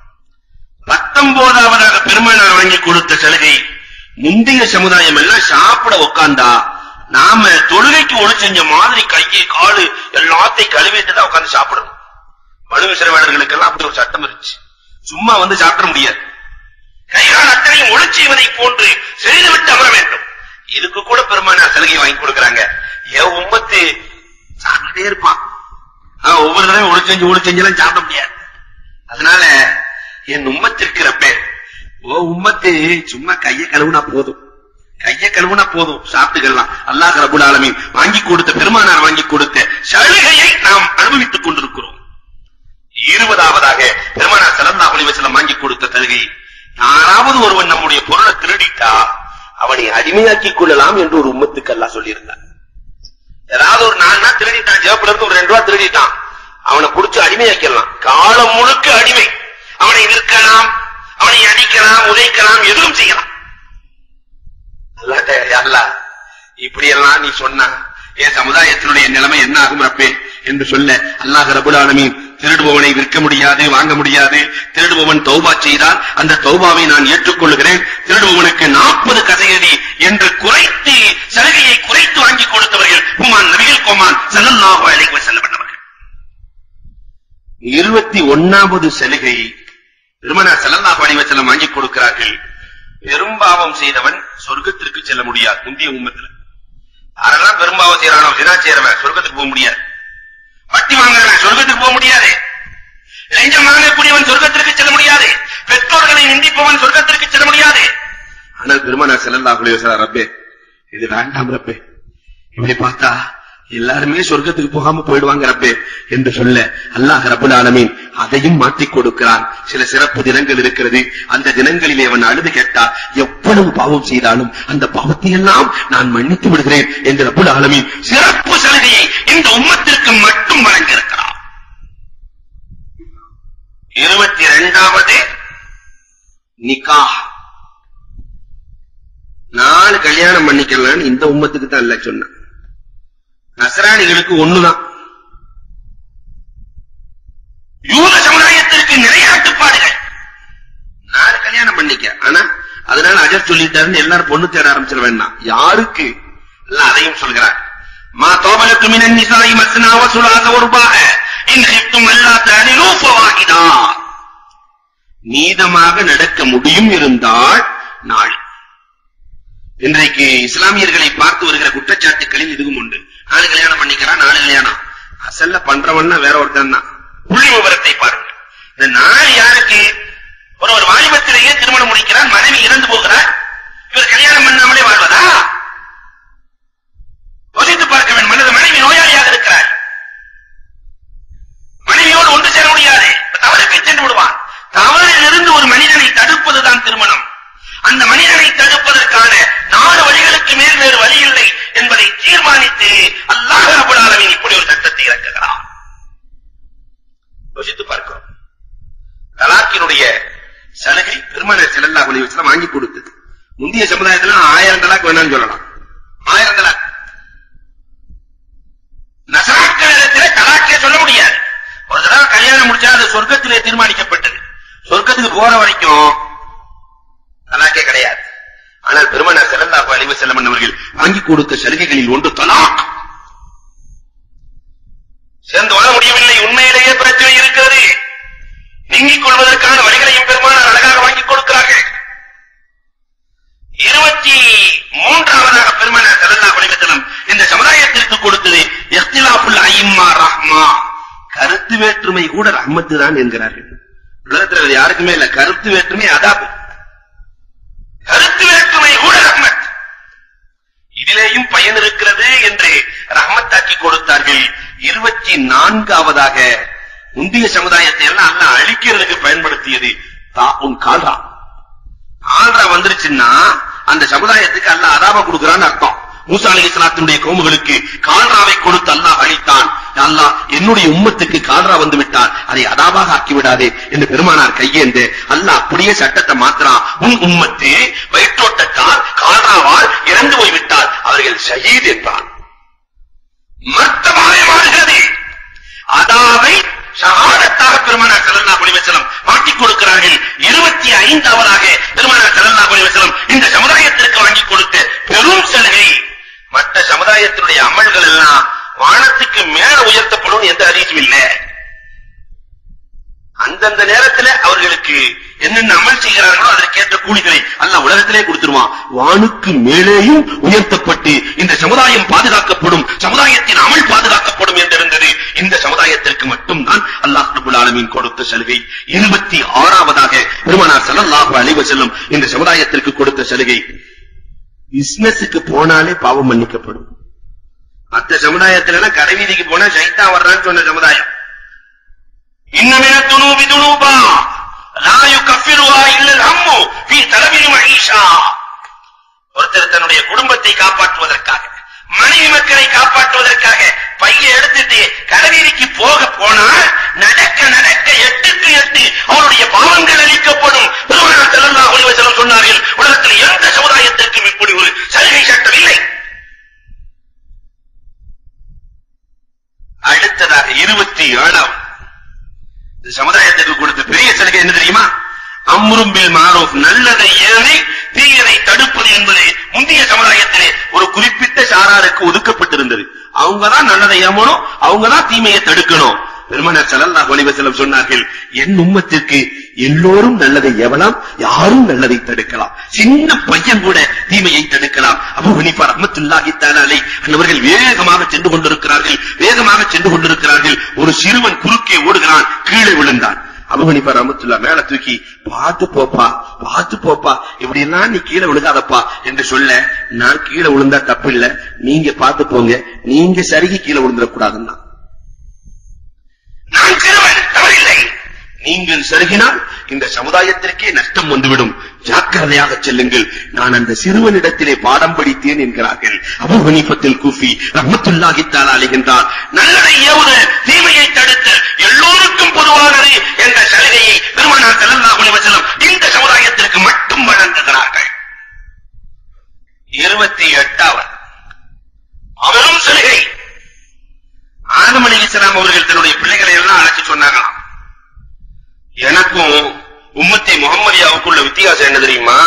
19வதாக பெருமானார் வாங்கி கொடுத்த சலுகை, முந்தைய சமுதாயம் எல்லாம் சாப்பிட உட்கார்ந்தா நாம தொழுகைக்கு ஒளி செஞ்ச மாதிரி கையை காலு எல்லாத்தையும் கழுவிட்டு தான் உட்கார்ந்து சாப்பிடணும். மனு சிறுவர்களுக்கெல்லாம் அப்படி ஒரு சட்டம் இருந்துச்சு. சும்மா வந்து சாப்பிட முடியாது. கைகால் அத்தனையும் ஒளி செய்வதை போன்று செய்துவிட்டு அமர வேண்டும். இதுக்கு கூட பெருமானார் சலுகை வாங்கி கொடுக்கறாங்க. என் உம்மத்து சாப்பிட்டே இருப்பான். ஒவ்வொரு தடவை ஒளி செஞ்செல்லாம் சாப்பிட முடியாது. அதனால என் உம்மத்திற்கு ரப்பே, உம்மத்து சும்மா கையை கழுவுனா போதும், சாப்பிட்டுக்கலாம். அல்லாஹ் ரப்பல் ஆலமீன் வாங்கி கொடுத்த, பெருமானார் வாங்கி கொடுத்த சலுகையை நாம் அனுபவித்துக் கொண்டிருக்கிறோம். 20வதாக பெருமானார் ஸல்லல்லாஹு அலைஹி வஸல்லம் வாங்கி கொடுத்த சலுகை, யாராவது ஒருவன் நம்முடைய பொருளை திருடிட்டா அவனை அடிமையாக்கிக் கொள்ளலாம் என்று ஒரு உம்மத்துக்கு அல்லாஹ் சொல்லியிருந்தார். ஏதாவது ஒரு 4 நாள் திருடிட்டான், ஜேப்ல இருந்து ஒரு 2 ரூபாய் திருடிட்டான், அவனை புடிச்சு அடிமையாக்கலாம். காலம் முழுக்க அடிமை. அவனை விற்கலாம், அவனை அடிக்கலாம், உதைக்கலாம், எதுவும் செய்யலாம். அல்லாஹ் இப்படி எல்லாம் நீ சொன்னா என் சமுதாயத்தினுடைய நிலைமை என்ன ஆகும் ரப்பே என்று சொல்ல, அல்லாஹ் ரப்பல் ஆலமீன் திருடுபவனை விற்க முடியாது, வாங்க முடியாது. திருடுபவன் தௌபா செய்தால் அந்த தௌபாவை நான் ஏற்றுக்கொள்கிறேன். திருடுபவனுக்கு 40% என்று குறைத்து, சலுகையை குறைத்து வாங்கி கொடுத்தவர்கள் குமான் நபிகள் கோமான் ஸல்லல்லாஹு அலைஹி வஸல்லம் அவர்கள். 21வது சலுகை பெருமானார் ஸல்லல்லாஹு அலைஹி வஸல்லம் வாங்கி கொடுக்கிறார்கள். பெரும்பாவம் செய்தவன் சொர்க்கத்திற்கு செல்ல முடியாது. முந்தைய உம்மத்துல யாரெல்லாம் பெரும்பாவம் செய்யறானோ, ஜினா செய்யறவன் சொர்க்கத்துக்கு போக முடியாது. வட்டி வாங்குறவன் சொர்க்கத்துக்கு போக முடியாது. லஞ்சம் வாங்கக்கூடியவன் சொர்க்கத்திற்கு செல்ல முடியாது. பெற்றோர்களை நிந்திப்பவன் சொர்க்கத்திற்கு செல்ல முடியாது. ஆனால் பெருமானார் ஸல்லல்லாஹு அலைஹி வஸல்லம் ரப்பே இது வேண்டாம் ரப்பே, இப்படி பார்த்தா எல்லாருமே சொர்க்கத்துக்கு போகாம போயிடுவாங்க ரப்பே என்று சொல்ல, அல்லாஹ் ரப்பல் ஆலமீன் அதையும் மாற்றிக் கொடுக்கிறான். சில சிறப்பு தினங்கள் இருக்கிறது. அந்த தினங்களிலே அவன் அழுது கேட்டா எவ்வளவு பாவம் செய்தாலும் அந்த பாவத்தை எல்லாம் நான் மன்னித்து விடுகிறேன் என்று ரப்பல் ஆலமீன் சிறப்பு சலுகையை இந்த உம்மத்திற்கு மட்டும் வழங்கியிருக்கிறார். 22வது நிக்காஹ். 4 கல்யாணம் பண்ணிக்கலாம் இந்த உம்மத்துக்கு தான் அல்ல சொன்னான். நஸ்ரானிகளுக்கு 1 தான். யூத சமுதாயத்திற்கு நிறைய கட்டுப்பாடுகள். 4 கல்யாணம் பண்ணிக்க. ஆனா அதனால அஜர் சொல்லிட்டாருன்னு எல்லாரும் பொண்ணு தேட ஆரம்பிச்சிட வேண்டாம். யாருக்கு அதையும் சொல்கிறார். மா தௌபலத்து மினன் நிசாஇ மஸ்னா வ சுலாஸ வ ருபா இன் ஹிஃப்தும் அல்லா தஅதிலு ஃபவாஹிதா. நீதமாக நடக்க முடியும் இருந்தால் நாள். இன்றைக்கு இஸ்லாமியர்களை பார்த்து வருகிற குற்றச்சாட்டுகளில் இதுவும் உண்டு. நாலு கல்யாணம் பண்ணிக்கிறான், 4 கல்யாணம். அசல்ல பண்றவன்னா வேற ஒருத்தன் தான். புள்ளி விவரத்தை பாருங்க. இந்த 4 யாருக்கு? ஒரு வாலிபத்திலேயே திருமணம் முடிக்கிறான், மனைவி இறந்து போகிறார். இவர் கல்யாணம் பண்ணாமலே வாழ்வதா? யோசித்து பார்க்க வேண்டும். மனைவி நோயாளியாக இருக்கிறார், மனைவியோடு ஒன்று சேர முடியாது, தவறுக்கு சென்று விடுவான். தவறிலிருந்து ஒரு மனிதனை தடுப்பதுதான் திருமணம். அந்த மனிதனை தடுப்பதற்கான 4 வழிகளுக்கு மேல் வேறு வழி இல்லை என்பதை தீர்மானித்து அல்லாஹ் ரப்பல் ஆலமீன் இப்படி ஒரு சட்டத்தை இறக்குகிறான். யோசித்து பார்க்கிறோம். தலாக்கினுடைய சலுகை பெருமானார் ஸல்லல்லாஹு அலைஹி வஸல்லம் வாங்கி கொடுத்தது. முந்தைய சமுதாயத்துல 1000 தலாக் வேணாம்னு சொல்லலாம். 1000 தலாக். நசராக்களிடத்திலே தலாக்கே சொல்ல முடியாது. ஒரு தடவை கல்யாணம் முடிச்சா அது சொர்க்கத்திலே தீர்மானிக்கப்பட்டது. சொர்க்கத்துக்கு போற வரைக்கும் தலாக்கே கிடையாது. ஆனால் பெருமானார் ஸல்லல்லாஹு அலைஹி வஸல்லம் அவர்கள் வாங்கி கொடுத்த சலுகைகளில் ஒன்று தலாக். சேர்ந்து வாழ முடியவில்லை, உண்மையிலேயே பிரச்சனை இருக்கிறது, நீங்கிக் கொள்வதற்கான வழிகளையும் பெருமானார் அழகாக வாங்கி கொடுக்கிறார்கள். 23ஆவதாக பெருமானார் ஸல்லல்லாஹு அலைஹி வஸல்லம் இந்த சமுதாயத்திற்கு கொடுத்தது இஹ்திலாஃபுல் அய்யிம்மா ரஹ்மா. கருத்து வேற்றுமை கூட ரஹ்மத்து தான் என்கிறார்கள். உலகத்தில் யாருக்குமே இல்ல கருத்து வேற்றுமை, அதாப். கருத்து வேற்றுமை கூட ரஹ்மத். இதிலேயும் பயன் இருக்கிறது என்று ரஹ்மத்தாக்கி கொடுத்தார்கள். 24ஆவதாக முந்தைய சமுதாயத்தை எல்லாம் அல்லாஹ் அழிக்கிறதுக்கு பயன்படுத்தியது தாஉன் கால்ரா. ஆல்ரா வந்துருச்சுன்னா அந்த சமுதாயத்துக்கு அல்லாஹ் அதாப கொடுக்கிறான்னு அர்த்தம். மூசா அலைஹிஸ்ஸலாத்துடைய கௌமுகளுக்கு கால்ராவை கொடுத்து அல்லாஹ் அழித்தான். அல்லாஹ் என்னுடைய உம்மத்துக்கு கால்ரா வந்து விட்டால் அதை அதாபாக ஆக்கிவிடாதே என்று பெருமானார் கையேந்து அல்லாஹ் அப்படியே சட்டத்தை மாத்திரான். உன் உம்மத்து வயிற்றோட்டத்தால் கால்ராவால் இறந்து போய்விட்டால் அவர்கள் ஷஹீத் என்றான். மர்த்தபாவை மாறுகிறது. அதாவை ஷஹாதத்தாக பெருமானார் ஸல்லல்லாஹு அலைஹி வஸல்லம் மாற்றிக் கொடுக்கிறார்கள். 25ஆவதாக பெருமானார் ஸல்லல்லாஹு அலைஹி வஸல்லம் இந்த சமுதாயத்திற்கு வாங்கி கொடுத்த பெரும் சலுகை. மற்ற சமுதாயத்தினுடைய அமல்கள் எல்லாம் வானத்துக்கு மேல உயர்த்தப்படும் எந்த ஹதீஸும் இல்லை. அந்தந்த நேரத்தில் அவர்களுக்கு என்னென்ன அமல் செய்கிறார்களோ அதற்கேற்ற கூலிகளை அல்லாஹ் உலகத்திலே கொடுத்துருவான். வானுக்கு மேலேயும் உயர்த்தப்பட்டு இந்த சமுதாயம் பாதுகாக்கப்படும், சமுதாயத்தின் அமல் பாதுகாக்கப்படும் என்றிருந்தது. இந்த சமுதாயத்திற்கு மட்டும்தான் அல்லாஹ் ரப்பல் ஆலமீன் கொடுத்த சலுகை. 26ஆவதாக பெருமானார் ஸல்லல்லாஹு அலைஹி வஸல்லம் இந்த சமுதாயத்திற்கு கொடுத்த சலுகை பிசினஸுக்கு போனாலே பாவம் மன்னிக்கப்படும். மற்ற சமுதாயத்துல கடைவீதிக்கு போனா சைத்தான் வர்றான்னு சொன்ன சமுதாயம். இன்னமின துனூபி துனூபா லா யுகஃபிருஹா இல்லல் ஹம்மு ஃபீ தலபில் மஈஷா. ஒருத்தர் தன்னுடைய குடும்பத்தை காப்பாற்றுவதற்காக, மனைவி மக்களை காப்பாற்றுவதற்காக பையை எடுத்துட்டு கடைவீதிக்கு போனால் நடக்க நடக்க 8க்கு 8 அவருடைய பாவங்கள் அளிக்கப்படும். பெருமானார் ஸல்லல்லாஹு அலைஹி வஸல்லம் சொன்னார்கள், உலகத்தில் எந்த சமுதாயத்திற்கும் இப்படி ஒரு சலுகை சட்டம் இல்லை. அடுத்ததாக 27ஆவது சமுதாயத்துக்கு கொடுத்த பெரிய சலுகை என்ன தெரியுமா? அம்ரும் பில் மாரூஃப், நல்லதை ஏவி தீயதை தடுப்பது என்பது முந்தைய சமுதாயத்திலே ஒரு குறிப்பிட்ட சாராருக்கு ஒதுக்கப்பட்டிருந்தது. அவங்கதான் நல்லதை ஏமணும், அவங்கதான் தீமையை தடுக்கணும். பெருமானார் ஸல்லல்லாஹு அலைஹி வஸல்லம் சொன்னார்கள், என் உம்மத்திற்கு எல்லோரும் நல்லதை ஏவலாம், யாரும் நல்லதை தடுக்கலாம். சின்ன பையன் கூட தீமையை தடுக்கலாம். அபூ ஹனீஃபா ரஹ்மத்துல்லாஹி தஆலா அலைஹி அவர்கள் வேகமாக சென்று கொண்டிருக்கிறார்கள். ஒரு சிறுவன் குறுக்கே ஓடுகிறான், கீழே விழுந்தான். அபூ ஹனீஃபா ரஹ்மத்துல்லாஹ் மேல தூக்கி பார்த்து போப்பா இப்படி எல்லாம் நீ கீழே விழுகாதப்பா என்று சொல்ல, நான் கீழே விழுந்தா தப்பு இல்ல, நீங்க பார்த்து போங்க, நீங்க சருகி கீழே விழுந்துடக்கூடாதுன்னா. நான் சிறுவன், தவறில்லை, நீங்கள் சருகினால் இந்த சமுதாயத்திற்கே நஷ்டம் வந்துவிடும், ஜாக்கிரதையாக செல்லுங்கள். நான் அந்த சிறுவனிடத்திலே பாடம் படித்தேன் என்கிறார்கள் அபூ ஹனீஃபத்துல் கூஃபி ரஹ்மத்துல்லாஹி தஆலா அலைஹி என்றால், நல்லதை ஏவுதல், தீமையை தடுத்தல் எல்லோருக்கும் பொதுவானது என்ற சலுகையை பெருமானார் ஸல்லல்லாஹு அலைஹி வஸல்லம் இந்த சமுதாயத்திற்கு மட்டும் வழங்குகிறார்கள். 28வது அவரும் சலுகை. ஆதம் அலைஹிஸ்ஸலாம் அவர்கள் தன்னுடைய பிள்ளைகளை எல்லாம் அழைச்சு சொன்னாங்களாம், எனக்கும் உம்மத்தை முஹம்மதியாவுக்குள்ள வித்தியாசம் என்ன தெரியுமா?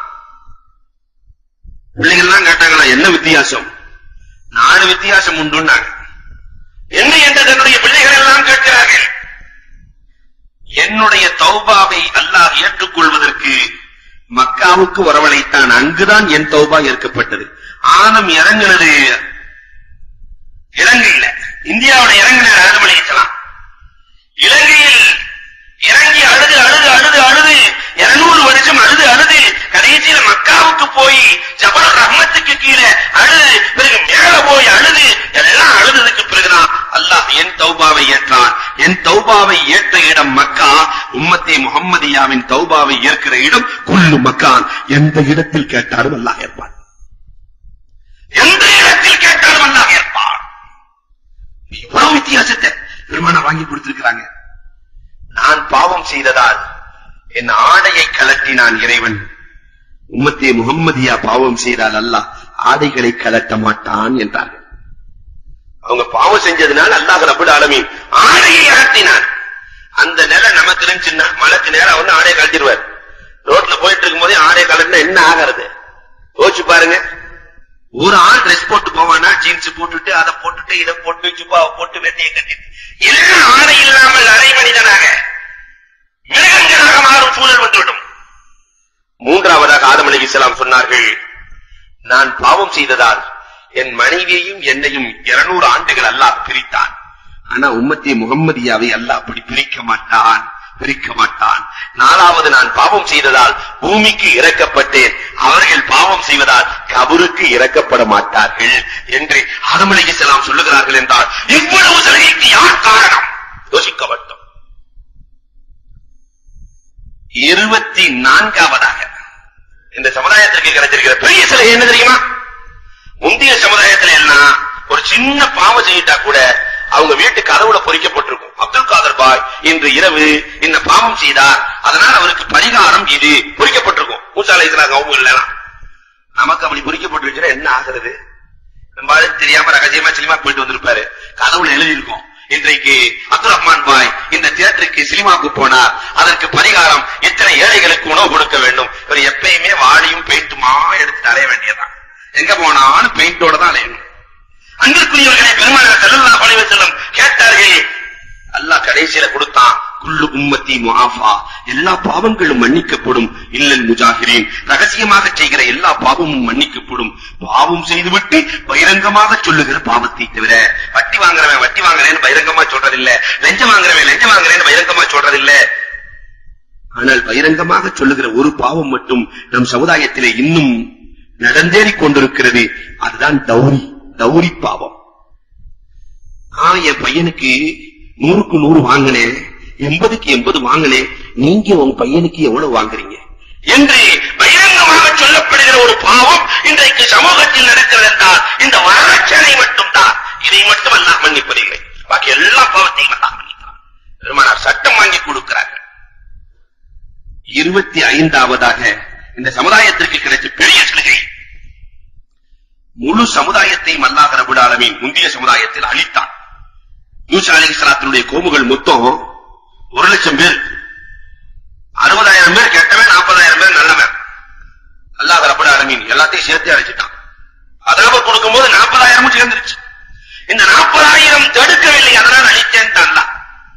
பிள்ளைகள் எல்லாம் கேட்டாங்களா, என்ன வித்தியாசம்? 4 வித்தியாசம் உண்டுன்னாங்க. என்ன என்று தன்னுடைய பிள்ளைகள் எல்லாம் கேட்கிறார்கள். என்னுடைய தௌபாவை அல்லாஹ் ஏற்றுக்கொள்வதற்கு மக்காவுக்கு வரவழைத்தான், அங்குதான் என் தௌபா ஏற்கப்பட்டது. ஆதம் இறங்கினது இலங்கையில இந்தியாவோட இறங்கினார் ஆதம் அலைஹிஸ்ஸலாம். இலங்கையில் இறங்கி அழுது அழுது அழுது அழுது 200 வருஷம் அழுது அழுது கடைசியில மக்காவுக்கு போய் ஜபல் ரஹ்மத்துக்கு கீழே அழுது பிறகு மேல போய் அழுது எல்லாம் அழுதுக்கு பிறகுதான் அல்லாஹ் என் தௌபாவை ஏற்றான். என் தௌபாவை ஏற்ற இடம் மக்கா. உம்மத்தே முஹம்மதியாவின் தௌபாவை ஏற்கிற இடம் குல்லு மக்கான். எந்த இடத்தில் கேட்டாலும் அல்லாஹ் ஏற்பான். எந்த இடத்தில் கேட்டாலும் அல்லாஹ் ஏற்பான். இவ்வளவு வித்தியாசத்தை பெருமானா வாங்கி கொடுத்திருக்கிறாங்க. நான் பாவம் செய்ததால் என் ஆடையை கலட்டினான் இறைவன். உம்மத்தே முஹம்மதியா பாவம் செய்தால் அல்லாஹ் ஆடைகளை கலட்ட மாட்டான் என்றார்கள். அவங்க பாவம் செஞ்சதுனால அல்லாஹ் ரப்பல் ஆலமீன் ஆடையை கலட்டினான். அந்த நிலை நமக்கு இருந்துச்சுன்னா மலைக்கு நேரம் வந்து ஆடையை கழட்டிடுவார். ரோட்ல போயிட்டு இருக்கும் போதே ஆடையை கலட்டினா என்ன ஆகிறது யோசிச்சு பாருங்க. ஒரு ஆள் ட்ரெஸ் போட்டு போவானா, ஜீன்ஸ் போட்டுட்டு அதை போட்டுட்டு இதை போட்டு ஜுப்பாவை போட்டு வெட்டியை கட்டிட்டு எல்லாம் ஆடை இல்லாமல் அரை மனிதனாக மிருகங்களாக மாறும் சூழல் வந்துவிடும். மூன்றாவதாக ஆதம் அலைஹிஸ்ஸலாம் சொன்னார்கள், நான் பாவம் செய்ததால் என் மனைவியையும் என்னையும் 200 ஆண்டுகள் அல்லாஹ் பிரித்தான். ஆனா உம்மத்தே முஹம்மதியாவை அல்லாஹ் அப்படி பிரிக்க மாட்டான், பிரிக்க மாட்டான். நாலாவது, நான் பாவம் செய்ததால் பூமிக்கு இறக்கப்பட்டேன். அவர்கள் பாவம் செய்வதால் கபருக்கு இறக்கப்பட மாட்டார்கள் என்று ஆதம் அலைஹிஸ்ஸலாம் சொல்லுகிறார்கள் என்றால் இவ்வளவு சலுகைக்கு யார் காரணம்? யோசிக்க வேண்டும். 24வதாக இந்த சமுதாயத்திற்கு கிடைச்சிருக்கிற பெரிய சலுகை என்ன தெரியுமா? முந்தைய சமுதாயத்தில் எல்லாம் ஒரு சின்ன பாவம் செய்யிட்டா கூட அவங்க வீட்டு கதவுல பொறிக்கப்பட்டிருக்கும், அப்துல் காதர் பாய் இன்று இரவு இந்த பாவம் செய்தார், அதனால் அவருக்கு பரிகாரம் இது பொறிக்கப்பட்டிருக்கும். மூசா அலைஹிஸ்ஸலாம் அவங்க இல்லலாம். நமக்கு அப்படி பொறிக்கப்பட்டு என்ன ஆகிறது? நம்ம தெரியாம ரகசியமா சினிமா போயிட்டு வந்திருப்பாரு, கதவுல எழுதி இருக்கும், இன்றைக்கு அப்துல் ரஹ்மான் பாய் இந்த தியேட்டருக்கு சினிமாவுக்கு போனார், அதற்கு பரிகாரம் இத்தனை ஏழைகளுக்கு உணவு கொடுக்க வேண்டும். இவர் எப்பயுமே வாளியும் பெயிண்ட்டுமா எடுத்து அலைய வேண்டியதான், எங்க போனாலும் பெயிண்டோட தான் அலையணும். அன்பிற்குரியவர்களை பெருமானார் ஸல்லல்லாஹு அலைஹி வஸல்லம் கேட்டார்கள். அல்லாஹ் கடைசியில கொடுத்தான், குல்லு உம்மத்தி முஆஃபா, எல்லா பாவங்களும் மன்னிக்கப்படும், இல்லல் முஜாஹிரீன், ரகசியமாக செய்கிற எல்லா பாவமும் மன்னிக்கப்படும். பாவம் செய்துவிட்டு பகிரங்கமாக சொல்லுகிற பாவத்தை தவிர, வட்டி வாங்குறவன் வட்டி வாங்குறேன்னு பகிரங்கமா சொல்றதில்ல, லஞ்சம் வாங்குறவன் லஞ்சம் வாங்குறேன்னு பகிரங்கமா சொல்றதில்ல. ஆனால் பகிரங்கமாக சொல்லுகிற ஒரு பாவம் மட்டும் நம் சமுதாயத்திலே இன்னும் நடந்தேறிக் கொண்டிருக்கிறது. அதுதான் தௌரி பாவம். என் பையனுக்கு 100க்கு 100 வாங்கினேன், 80க்கு 80 வாங்கினேன், நீங்க உங்க பையனுக்கு எவ்வளவு வாங்குறீங்க என்று பகிரங்கமாக சொல்லப்படுகிற ஒரு பாவம் இன்றைக்கு சமூகத்தில் நடக்கிறது என்றால் இந்த வரட்சணை மட்டும்தான். இதை மட்டும் அல்லாஹ் மன்னிப்பதில்லை, பாக்கி எல்லா பாவத்தையும் அல்லாஹ் மன்னிக்கிறார். பெருமானார் சட்டம் வாங்கி கொடுக்கிறார்கள். 25வதாக இந்த சமுதாயத்திற்கு கிடைச்ச பெரிய சலுகை, முழு சமுதாயத்தையும் அல்லாஹ் ரப்பல் ஆலமீன் முந்தைய சமுதாயத்தில் அழித்தான். மூசா அலைஹிஸ்ஸலாத்துடைய கோமுகள் மொத்தம் 1,00,000 பேர், 60,000 பேர் கெட்டவன், 40,000 பேர் நல்லவன். அல்லாஹ் ரப்பல் ஆலமீன் எல்லாத்தையும் சேர்த்து அழிச்சிட்டான். அதாவது கொடுக்கும்போது 40,000 சேர்ந்துருச்சு. இந்த 40,000 தடுக்கவில்லை, அதனால் அழித்தேன் அல்லாஹ்.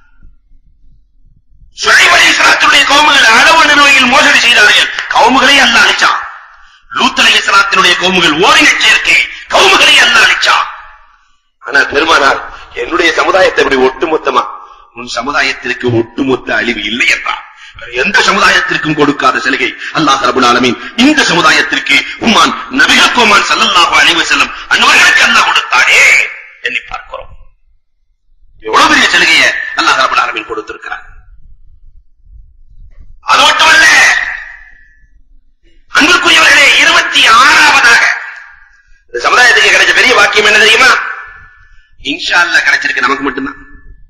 ஷுஐப் அலைஹிஸ்ஸலாத்துடைய கோமுகள் அளவு நிர்வாகியில் மோசடி செய்தார்கள், கவுமுகளை அல்லாஹ் அழிச்சான். லூத் அலைஹிஸ்ஸலாத்துடைய கோமுகள் ஓரின சேர்க்கை, கவுமுகளை அல்லாஹ் அழிச்சான். ஆனால் பெருமானார் என்னுடைய சமுதாயத்தை இப்படி ஒட்டுமொத்தமா, உன் சமுதாயத்திற்கு ஒட்டுமொத்த அழிவு இல்லை என்றார். எந்த சமுதாயத்திற்கும் கொடுக்காத சலுகை அல்லாஹ் ரப்பல் ஆலமீன் இந்த சமுதாயத்திற்கு உம்மான் நபிகள் கோமான் ஸல்லல்லாஹு அலைஹி வஸல்லம் அன்வர்களுக்கு அல்லாஹ் கொடுத்தானே எண்ணி பார்க்கிறோம். எவ்வளவு பெரிய சலுகையை அல்லாஹ் ரப்பல் ஆலமீன் கொடுத்திருக்கிறார். அது மட்டுமல்ல, அன்பிற்குரியவர்களே, 26வதாக இந்த சமுதாயத்துக்கு கிடைச்ச பெரிய வாக்கியம் என்ன தெரியுமா? இன்ஷா அல்லாஹ் கிடைச்சிருக்கு நமக்கு மட்டும்தான்.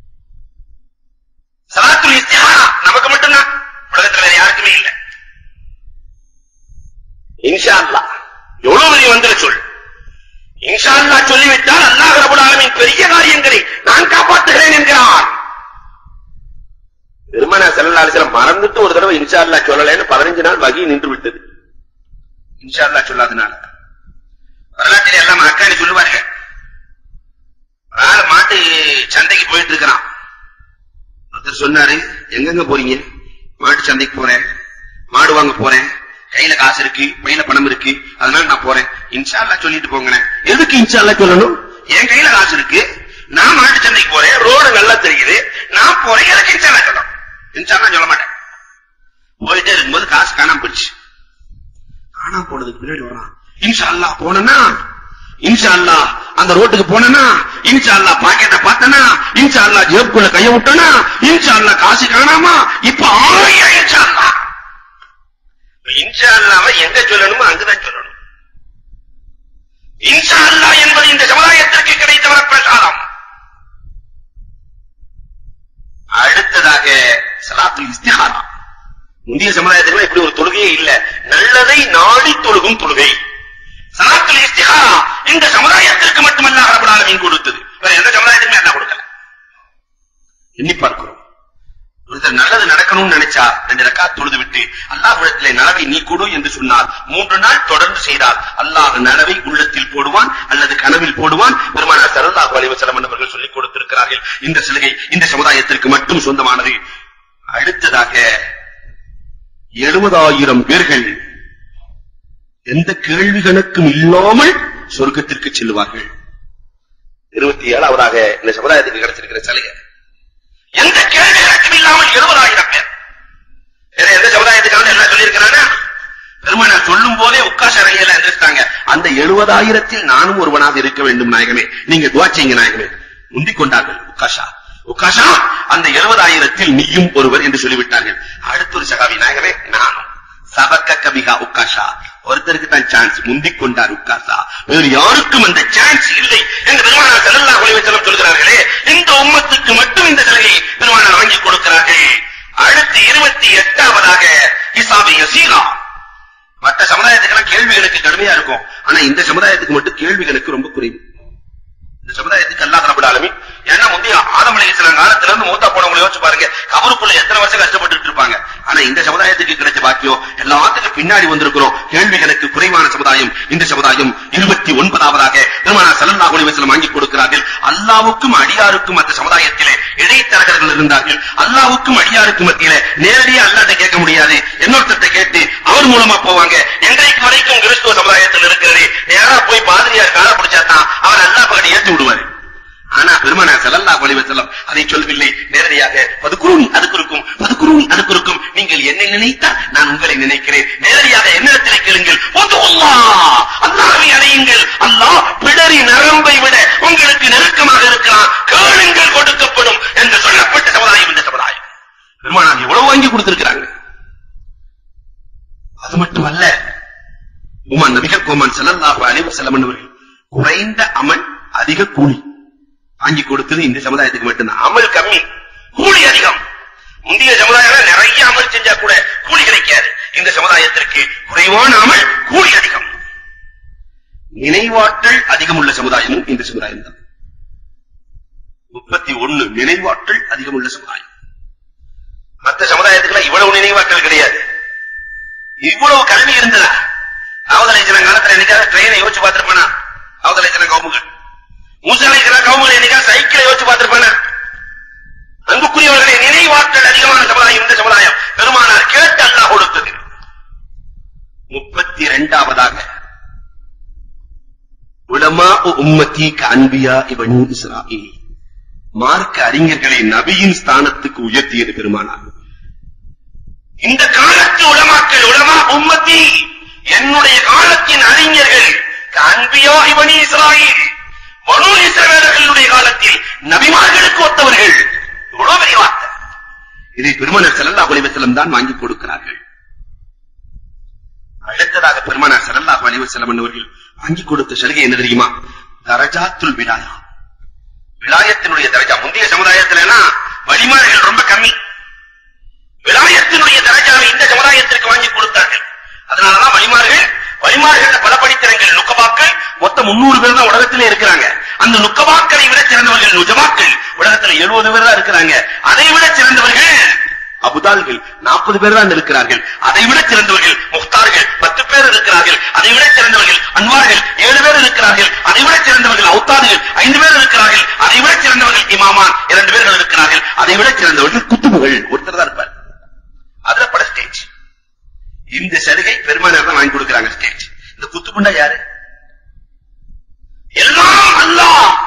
ஸலாத்துல் இஸ்திகாரா நமக்கு மட்டும்தான், உலகத்துல வேற யாருக்குமே இல்லை. இன்ஷா அல்லாஹ் எவ்வளவு பெரிய வந்திர சொல். இன்ஷா அல்லாஹ் சொல்லிவிட்டால் அல்லாஹ் ரப்பல் ஆலமீன் பெரிய காரியங்களை நான் காப்பாற்றுகிறேன் என்கிறார். பெருமானார் ஸல்லல்லாஹு அலைஹி வஸல்லம் மறந்துட்டு ஒரு தடவை இன்ஷா அல்லாஹ் சொல்லலைன்னு 15 நாள் வகி நின்று விட்டது. இன்ஷா அல்லாஹ் சொல்லாதனால வரலாற்றில் எல்லாம் அக்கானி சொல்லுவார்கள். மாட்டு சந்தைக்கு போயிட்டு இருக்கிறான். ஒருத்தர் சொன்னாரு, எங்கெங்க போறீங்க? மாட்டு சந்தைக்கு போறேன், மாடு வாங்க போறேன், கையில காசு இருக்கு, பையில பணம் இருக்கு, அதனால நான் போறேன். இன்ஷா அல்லாஹ் சொல்லிட்டு போங்க. எதுக்கு இன்ஷா அல்லாஹ் சொல்லணும்? என் கையில காசு இருக்கு, நான் மாட்டு சந்தைக்கு போறேன், ரோடு நல்லா தெரியுது, நான் போறேன், எனக்கு இன்சால்லா சொல்லலாம். இன்சால்லா சொல்ல மாட்டேன். போயிட்டே இருக்கும்போது காசு காணாம போயிடுச்சு. காணாம போனதுக்கு பின்னாடி வரான், இன்ஷா அல்லாஹ் போனா, இன்ஷா அல்லாஹ் அந்த ரோட்டுக்கு போனா, இன்ஷா அல்லாஹ் பாக்கெட்டை பார்த்தனா, இன்ஷா அல்லாஹ் ஜேபுக்குள்ள கைய விட்டனா, இன்ஷா அல்லாஹ் காசு காணாமா, இப்ப 1000 இன்ஷா அல்லாஹ். இன்ஷா அல்லாஹ்வை எங்க சொல்லணுமோ அங்கதான் சொல்லணும். இன்ஷா அல்லாஹ் என்பது இந்த சமுதாயத்திற்கு கிடைத்த வரப்பிரசாதம். அடுத்ததாக ஸலாத்துல் இஸ்திகாரா. முந்தைய சமுதாயத்துல இப்படி ஒரு தொழுகையே இல்ல, நல்லதை நாடி தொழுகும் தொழுகை. ஸலாத்துல் இஸ்திகாரா இந்த சமுதாயத்திற்கு மட்டுமல்ல ரப்பல் ஆலமீன் கொடுத்தது, வேற எந்த சமுதாயத்துக்குமே அல்லாஹ் கொடுக்கல. எண்ணி பார்க்கிறோம். ஒருத்தர் நல்லது நடக்கணும்னு நினைச்சா 2 ரக்காத் தொழுது விட்டு அல்லாஹ்விடத்திலே நலவை நீ கொடு என்று சொன்னார், 3 நாள் தொடர்ந்து செய்தால் அல்லாஹ் நலவை உள்ளத்தில் போடுவான் அல்லது கனவில் போடுவான். பெருமானார் ஸல்லல்லாஹு அலைஹி வஸல்லம் அவர்கள் சொல்லிக் கொடுத்திருக்கிறார்கள். இந்த சலுகை இந்த சமுதாயத்திற்கு மட்டும் சொந்தமானது. அடுத்ததாக 70,000 பேர்கள் எந்த கேள்வி கணக்கும் இல்லாமல் சொர்க்கத்திற்கு செல்வார்கள். 27வதாக இந்த சமுதாயத்துக்கு கிடைச்சிருக்கிற சலுகை. எந்த கேள்வி கணக்கும் இல்லாமல் 70,000 பேர். வேற எந்த சமுதாயத்துக்காக என்ன சொல்லியிருக்கிறாங்க? பெருமானார் சொல்லும் போதே உக்காஷ அறையில எந்திரிச்சிட்டாங்க. அந்த 70,000 நானும் ஒருவனாக இருக்க வேண்டும் நாயகமே, நீங்க துஆ செய்யுங்க நாயகமே. முந்திக் கொண்டார்கள். உக்காஷா அந்த 70,000 நீயும் ஒருவர் என்று சொல்லிவிட்டார்கள். அடுத்த ஒரு சகாபி, நாயகமே நானும். சபக்க கபிகா உக்காஷா, ஒருத்தருக்கு தான் சான்ஸ், முந்திக் கொண்டார் உக்காஷா, வேறு யாருக்கும் அந்த சான்ஸ் இல்லை என்று பெருமானார் ஸல்லல்லாஹு அலைஹி வஸல்லம் சொல்கிறார்களே, இந்த உம்மத்துக்கு மட்டும் இந்த சலுகை பெருமானார் வாங்கி கொடுக்கிறார்கள். அடுத்து 28வதாக ஹிசாபி யசீரா. மற்ற சமுதாயத்துக்கெல்லாம் கேள்விகளுக்கு கடுமையா இருக்கும், ஆனா இந்த சமுதாயத்துக்கு மட்டும் கேள்விகளுக்கு ரொம்ப குறைவு. இந்த சமுதாயத்துக்கு அல்லாஹ் ரப்பல் ஆலமீன், ஏன்னா முந்தைய ஆதம் அலைஹிஸ்ஸலாம் காலத்துல இருந்து மூத்தா போனவங்களை யோசிச்சு பாருங்க, கபருக்குள்ள எத்தனை வருஷம் கஷ்டப்பட்டு இருப்பாங்க. ஆனா இந்த சமுதாயத்துக்கு கிடைச்ச பாக்கியம், எல்லாத்துக்கும் பின்னாடி வந்திருக்கிறோம். கேள்விகளுக்கு குறைவான சமுதாயம் இந்த சமுதாயம். 29வதாக பெருமானார் ஸல்லல்லாஹு அலைஹி வஸல்லம் வாங்கி கொடுக்கிறார்கள். அல்லாஹ்வுக்கும் அடியாருக்கும் அந்த சமுதாயத்திலே இடைத்தரகர்கள் இருந்தார்கள். அல்லாஹ்வுக்கும் அடியாருக்கும் மத்தியிலே நேரடியா அல்லாஹ்ட்ட கேட்க முடியாது, இன்னொருத்தர்ட்ட கேட்டு அவர் மூலமா போவாங்க. இன்றைக்கு வரைக்கும் கிறிஸ்துவ சமுதாயத்தில் இருக்கிறது, நேரா போய் பாதிரியார் கால பிடிச்சாதான் அவர் அல்லாஹ் பக்கத்தை ஏற்றி விடுவாரு. ஆனா பெருமானார் ஸல்லல்லாஹு அலைஹி வஸல்லம் அதை சொல்லவில்லை, நேரடியாக ஃபதுகுருனி அதுக்குருக்கும் ஃபதுகுருனி அதுக்குருக்கும், நீங்கள் என்னை நினைத்தால் நான் உங்களை நினைக்கிறேன், நேரடியாக என்னிடத்தில் கேளுங்கள், அல்லாஹ்வை அழையுங்கள், அல்லாஹ் பிடரி நரம்பை விட உங்களுக்கு நெருக்கமாக இருக்கிறான், கேளுங்கள் கொடுக்கப்படும் என்று சொல்லப்பட்ட சமுதாயம் இந்த சமுதாயம். பெருமானார் எவ்வளவு வாங்கி கொடுத்திருக்கிறாங்க. அது மட்டுமல்ல, நபிகள் கோமான் ஸல்லல்லாஹு அலைஹி வஸல்லம் அவர்கள் குறைந்த அமல் அதிக கூலி வாங்கி கொடுத்தது இந்த சமுதாயத்துக்கு மட்டும்தான். அமல் கம்மி, கூலி அதிகம். முந்தைய சமுதாயம் நிறைய அமல் செஞ்சா கூட கூலி கிடைக்காது. இந்த சமுதாயத்திற்கு குறைவான அமல், கூலி அதிகம். நினைவாற்றல் அதிகம் உள்ள சமுதாயமும் இந்த சமுதாயம் தான். 31 நினைவாற்றல் அதிகம் உள்ள சமுதாயம். மற்ற சமுதாயத்துக்குள்ள இவ்வளவு நினைவாற்றல் கிடையாது. இவ்வளவு கல்வி இருந்ததா? அவதலைச்சன காலத்துல என்னைக்காவது ட்ரெயினை யோசிச்சு பார்த்திருப்பானா? அவதலைச்சன கவுமுகள், மூசா அலைஹிஸ்ஸலாம் கவுமுகள் என்னைக்காவது சைக்கிளை யோசிச்சு பார்த்திருப்பானா? அன்புக்குரியவர்களே, நினைவாற்றல் அதிகமான சமுதாயம் இந்த சமுதாயம். பெருமானார் கேட்டு அல்லாஹ் கொடுத்தது. 32வதாக உலமா உம்மத்தி கஅன்பியா இப்னு இஸ்ராயீல், மார்க்க அறிஞர்களை நபியின் ஸ்தானத்துக்கு உயர்த்தியது பெருமானார். இந்த காலத்து உலமாக்கள், உலமா உம்மத்தி என்னுடைய காலத்தின் அறிஞர்கள், கஅன்பியா இப்னு இஸ்ராயீல் பனூ இஸ்ரவேலர்களுடைய காலத்தில் நபிமார்களுக்கு ஒத்தவர்கள். இவ்வளவு பெரிய வார்த்தை. இதை பெருமானார் ஸல்லல்லாஹு அலைஹி வஸல்லம் தான் வாங்கி கொடுக்கிறார்கள். அடுத்ததாக பெருமானார் ஸல்லல்லாஹு அலைஹி வஸல்லம் அவர்கள் வாங்கி கொடுத்த சலுகை என்ன தெரியுமா? தரஜாத்துல் விலாயா. விலாயத்தினுடைய தரஜா முந்தைய சமுதாயத்திலனா வழிமார்கள் ரொம்ப கம்மி. விலாயத்தினுடைய தரஜாவை இந்த சமுதாயத்திற்கு வாங்கி கொடுத்தார்கள். அதனாலதான் வழிமார்கள் பல படித்திறங்கள் நுக்கபாக்கள் மொத்தம் 300 பேர் தான் உலகத்திலே இருக்கிறாங்க. அந்த நுக்கபாக்களை விட சிறந்தவர்கள் நுஜமாக்கள், உலகத்துல 70 பேர் தான் இருக்கிறாங்க. அதை விட சிறந்தவர்கள் அபுதால்கள் 40 பேர் தான் இருக்கிறார்கள். அதை விட சிறந்தவர்கள் முக்தார்கள் 10 பேர் இருக்கிறார்கள். அதை விட சிறந்தவர்கள் அன்வார்கள் 7 பேர் இருக்கிறார்கள். அதை விட சிறந்தவர்கள் அவுத்தாதுகள் 5 பேர் இருக்கிறார்கள். அதை விட சிறந்தவர்கள் இமாமான் 2 பேர்கள் இருக்கிறார்கள். அதை விட சிறந்தவர்கள் குத்துபுகள் ஒருத்தர் தான் இருப்பார். அதுல பட ஸ்டேஜ். இந்த சலுகை பெருமானார் தான் வாங்கி கொடுக்கிறாங்க ஸ்டேஜ். இந்த குத்துபுண்டா யாரு? எல்லாம் அல்லாஹ்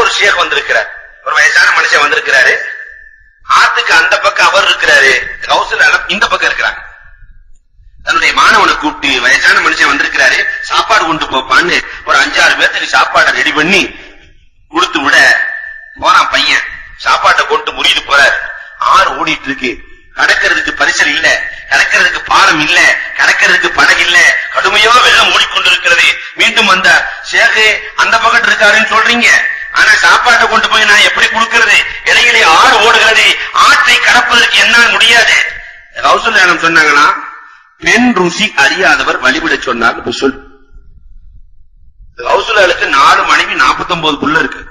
ஒரு ஷேக் வந்திருக்கிறார், ஒரு வயசான மனுஷன் வந்திருக்கிறாரு. ஆத்துக்கு அந்த பக்கம் அவர் இருக்கிறாரு, கௌசுல் ஆலம் இந்த பக்கம் இருக்கிறாங்க. தன்னுடைய மாணவனை கூப்பிட்டு, வயசான மனுஷன் வந்திருக்கிறாரு, சாப்பாடு கொண்டு போப்பான்னு ஒரு 5-6 பேருக்கு சாப்பாடை ரெடி பண்ணி கொடுத்து விட போறான் பையன். சாப்பாட்டை கொண்டு முறிட்டு போறாரு. ஆறு ஓடிட்டு இருக்கு. கடக்கிறதுக்கு பரிசல் இல்ல, கடக்கிறதுக்கு பாலம் இல்ல, கடக்கிறதுக்கு படகு இல்ல, கடுமையா வெள்ளம் ஓடிக்கொண்டிருக்கிறது. மீண்டும் அந்த ஷேக் அந்த பக்கம் இருக்காருன்னு சொல்றீங்க, ஆனா சாப்பாட்டை கொண்டு போய் நான் எப்படி கொடுக்கிறது? இடையிலே ஆறு ஓடுகிறது, ஆற்றை கடப்பதற்கு என்னால் முடியாது. கௌசுல் ஆலம் சொன்னாங்கன்னா, பெண் ருசி அறியாதவர் வழிவிட சொன்னார். சொல், கௌசுல் ஆலுக்கு 4 மனைவி 49 புள்ள இருக்கு.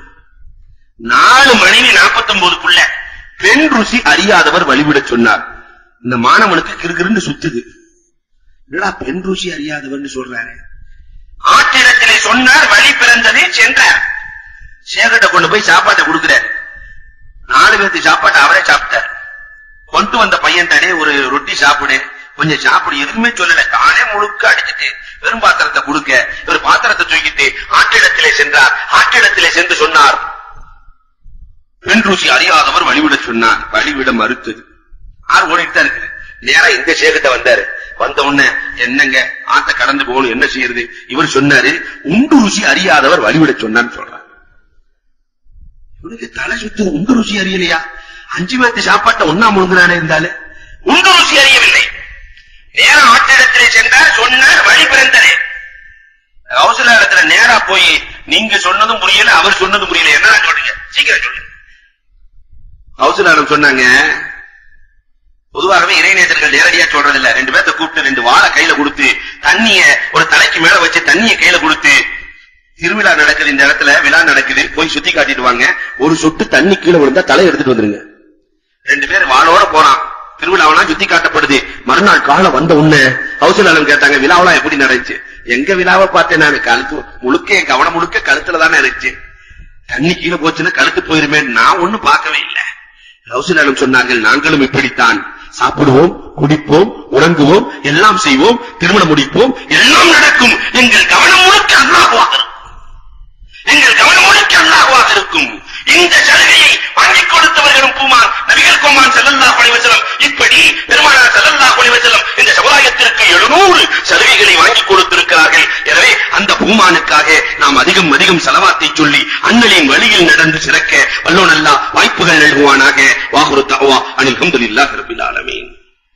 4 மனைவி 49 புள்ள. பெண் ருசி அறியாதவர் வழிவிட சொன்னார். இந்த மாணவனுக்கு கிறுகிறுன்னு சுத்துது. என்னடா பெண் ருசி அறியாதவர்னு சொல்றாரு? ஆற்றிடத்திலே சொன்னார், வழி பிறந்தது, சென்றார். சேகட்ட கொண்டு போய் சாப்பாட்டை கொடுக்கிறார். 4 பேருக்கு சாப்பாட்டை அவரே சாப்பிட்டார். கொண்டு வந்த பையன் தானே, ஒரு ரொட்டி சாப்பிடு, கொஞ்சம் சாப்பிடு, எதுவுமே சொல்லல. தானே முழுக்க அடிச்சுட்டு வெறும் பாத்திரத்தை கொடுக்க, ஒரு பாத்திரத்தை தூக்கிட்டு ஆற்றிடத்திலே சென்றார். ஆற்றிடத்திலே சென்று சொன்னார், பெண் ருசி அறியாதவர் வழிவிட சொன்னார். வழிவிட மறுத்தது. ஆறு ஓடிட்டு தான் இருக்கு. நேரா இந்த சேகட்ட வந்தாரு. வந்த உடனே, என்னங்க ஆத்த கடந்து போகணும், என்ன செய்யறது? இவர் சொன்னாரு, உண்டு ருசி அறியாதவர் வழிவிட சொன்னான்னு சொல்றார். இவனுக்கு தலை சுத்து. உண்டு ருசி அறியலையா? 5 பேருக்கு சாப்பாட்டை ஒன்னா முழுங்குறானே இருந்தாலும் உண்டு ருசி அறியவில்லை. நேரம் ஆற்றிடத்திலே சென்றார், சொன்னார், வழி பிறந்தனே. கௌசுல் ஆலத்துல நேரா போய், நீங்க சொன்னதும் புரியல, அவர் சொன்னதும் புரியல, என்ன சொல்றீங்க, சீக்கிரம் சொல்லுங்க. கௌசுல் ஆலம் சொன்னாங்க, பொதுவாகவே இறைநேசர்கள் நேரடியா சொல்றது இல்ல. 2 பேர்த்த கூப்பிட்டு 2 வாழை கையில கொடுத்து, தண்ணிய ஒரு தலைக்கு மேல வச்சு தண்ணிய கையில கொடுத்து, திருவிழா நடக்குது, இந்த இடத்துல விழா நடக்குது, போய் சுத்தி காட்டிட்டு வாங்க, ஒரு சொட்டு தண்ணி கீழே விழுந்தா தலை எடுத்துட்டு வந்துருங்க. 2 பேர் வாளோட போறான். திருவிழாவெல்லாம் சுத்தி காட்டப்படுது. மறுநாள் காலம் வந்த உடனே கௌசுல் ஆலம் கேட்டாங்க, விழாவெல்லாம் எப்படி நடந்துச்சு? எங்க விழாவை பார்த்தேன் நான், கழுத்து முழுக்க, என் கவனம் முழுக்க கழுத்துல தானே இருந்துச்சு. தண்ணி கீழே போச்சுன்னா கழுத்து போயிருமே, நான் ஒண்ணும் பார்க்கவே இல்லை. கௌசுல் ஆலம் சொன்னார்கள், நாங்களும் இப்படித்தான். சாப்பிடுவோம், குடிப்போம், உறங்குவோம், எல்லாம் செய்வோம், திருமணம் முடிப்போம், எல்லாம் நடக்கும். எங்கள் கவனம் முழுக்க அல்லாஹ்வாக இருக்கும். எங்கள் கவனம் முழுக்க அல்லாஹ்வாக இருக்கும். இந்த சலுகையை வாங்கிக் கொடுத்தவர்களும் பூமான் நபிகள் கோமான் ஸல்லல்லாஹு அலைஹி வஸல்லம், இப்படி பெருமானார் ஸல்லல்லாஹு அலைஹி வஸல்லம் இந்த சமுதாயத்திற்கு 700 சலுகைகளை வாங்கிக் கொடுத்திருக்கிறார்கள். எனவே அந்த பூமானுக்காக நாம் அதிகம் அதிகம் ஸலவாத்தை சொல்லி அண்ணலின் வழியில் நடந்து சிறக்க வல்லோன் அல்லாஹ் வாய்ப்புகள் நல்குவானாக. வாஹிரு தஅவா அனில் ஹம்துலில்லாஹி ரப்பில் ஆலமீன்.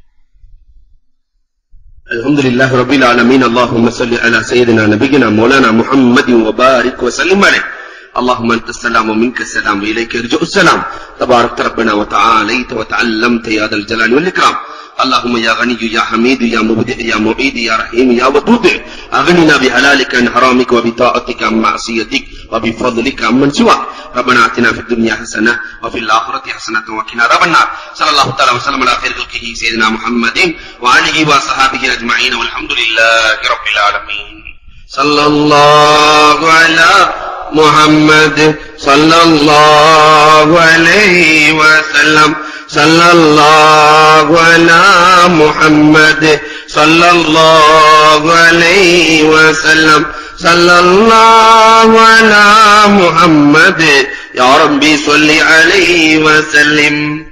அல்ஹம்துலில்லாஹி ரப்பில் ஆலமீன். அல்லாஹும்ம ஸல்லி அலா சய்யிதினா நபியினா மௌலானா முஹம்மதின் வ பாரிக் வ ஸல்லிம் அலைஹி. اللهم انت السلام ومنك السلام واليك يرجع السلام. تبارك ربنا وتعاليت وتعلمت يا ذا الجلال والاكرام. اللهم يا غني يا حميد يا مبدع يا معيد يا رحيم يا ودود، اغننا بحلالك عن حرامك وبطاعتك عن معصيتك وبفضلك عمن سواك. ربنا آتنا في الدنيا حسنة وفي الآخرة حسنة وقنا عذاب النار. صلى الله تعالى وسلم على خير خلقه سيدنا محمد وآله وصحبه أجمعين والحمد لله رب العالمين. صلى الله على محمد صلى الله عليه وسلم. صلى الله على محمد صلى الله عليه وسلم. صلى الله على محمد يا ربي صل عليه وسلم.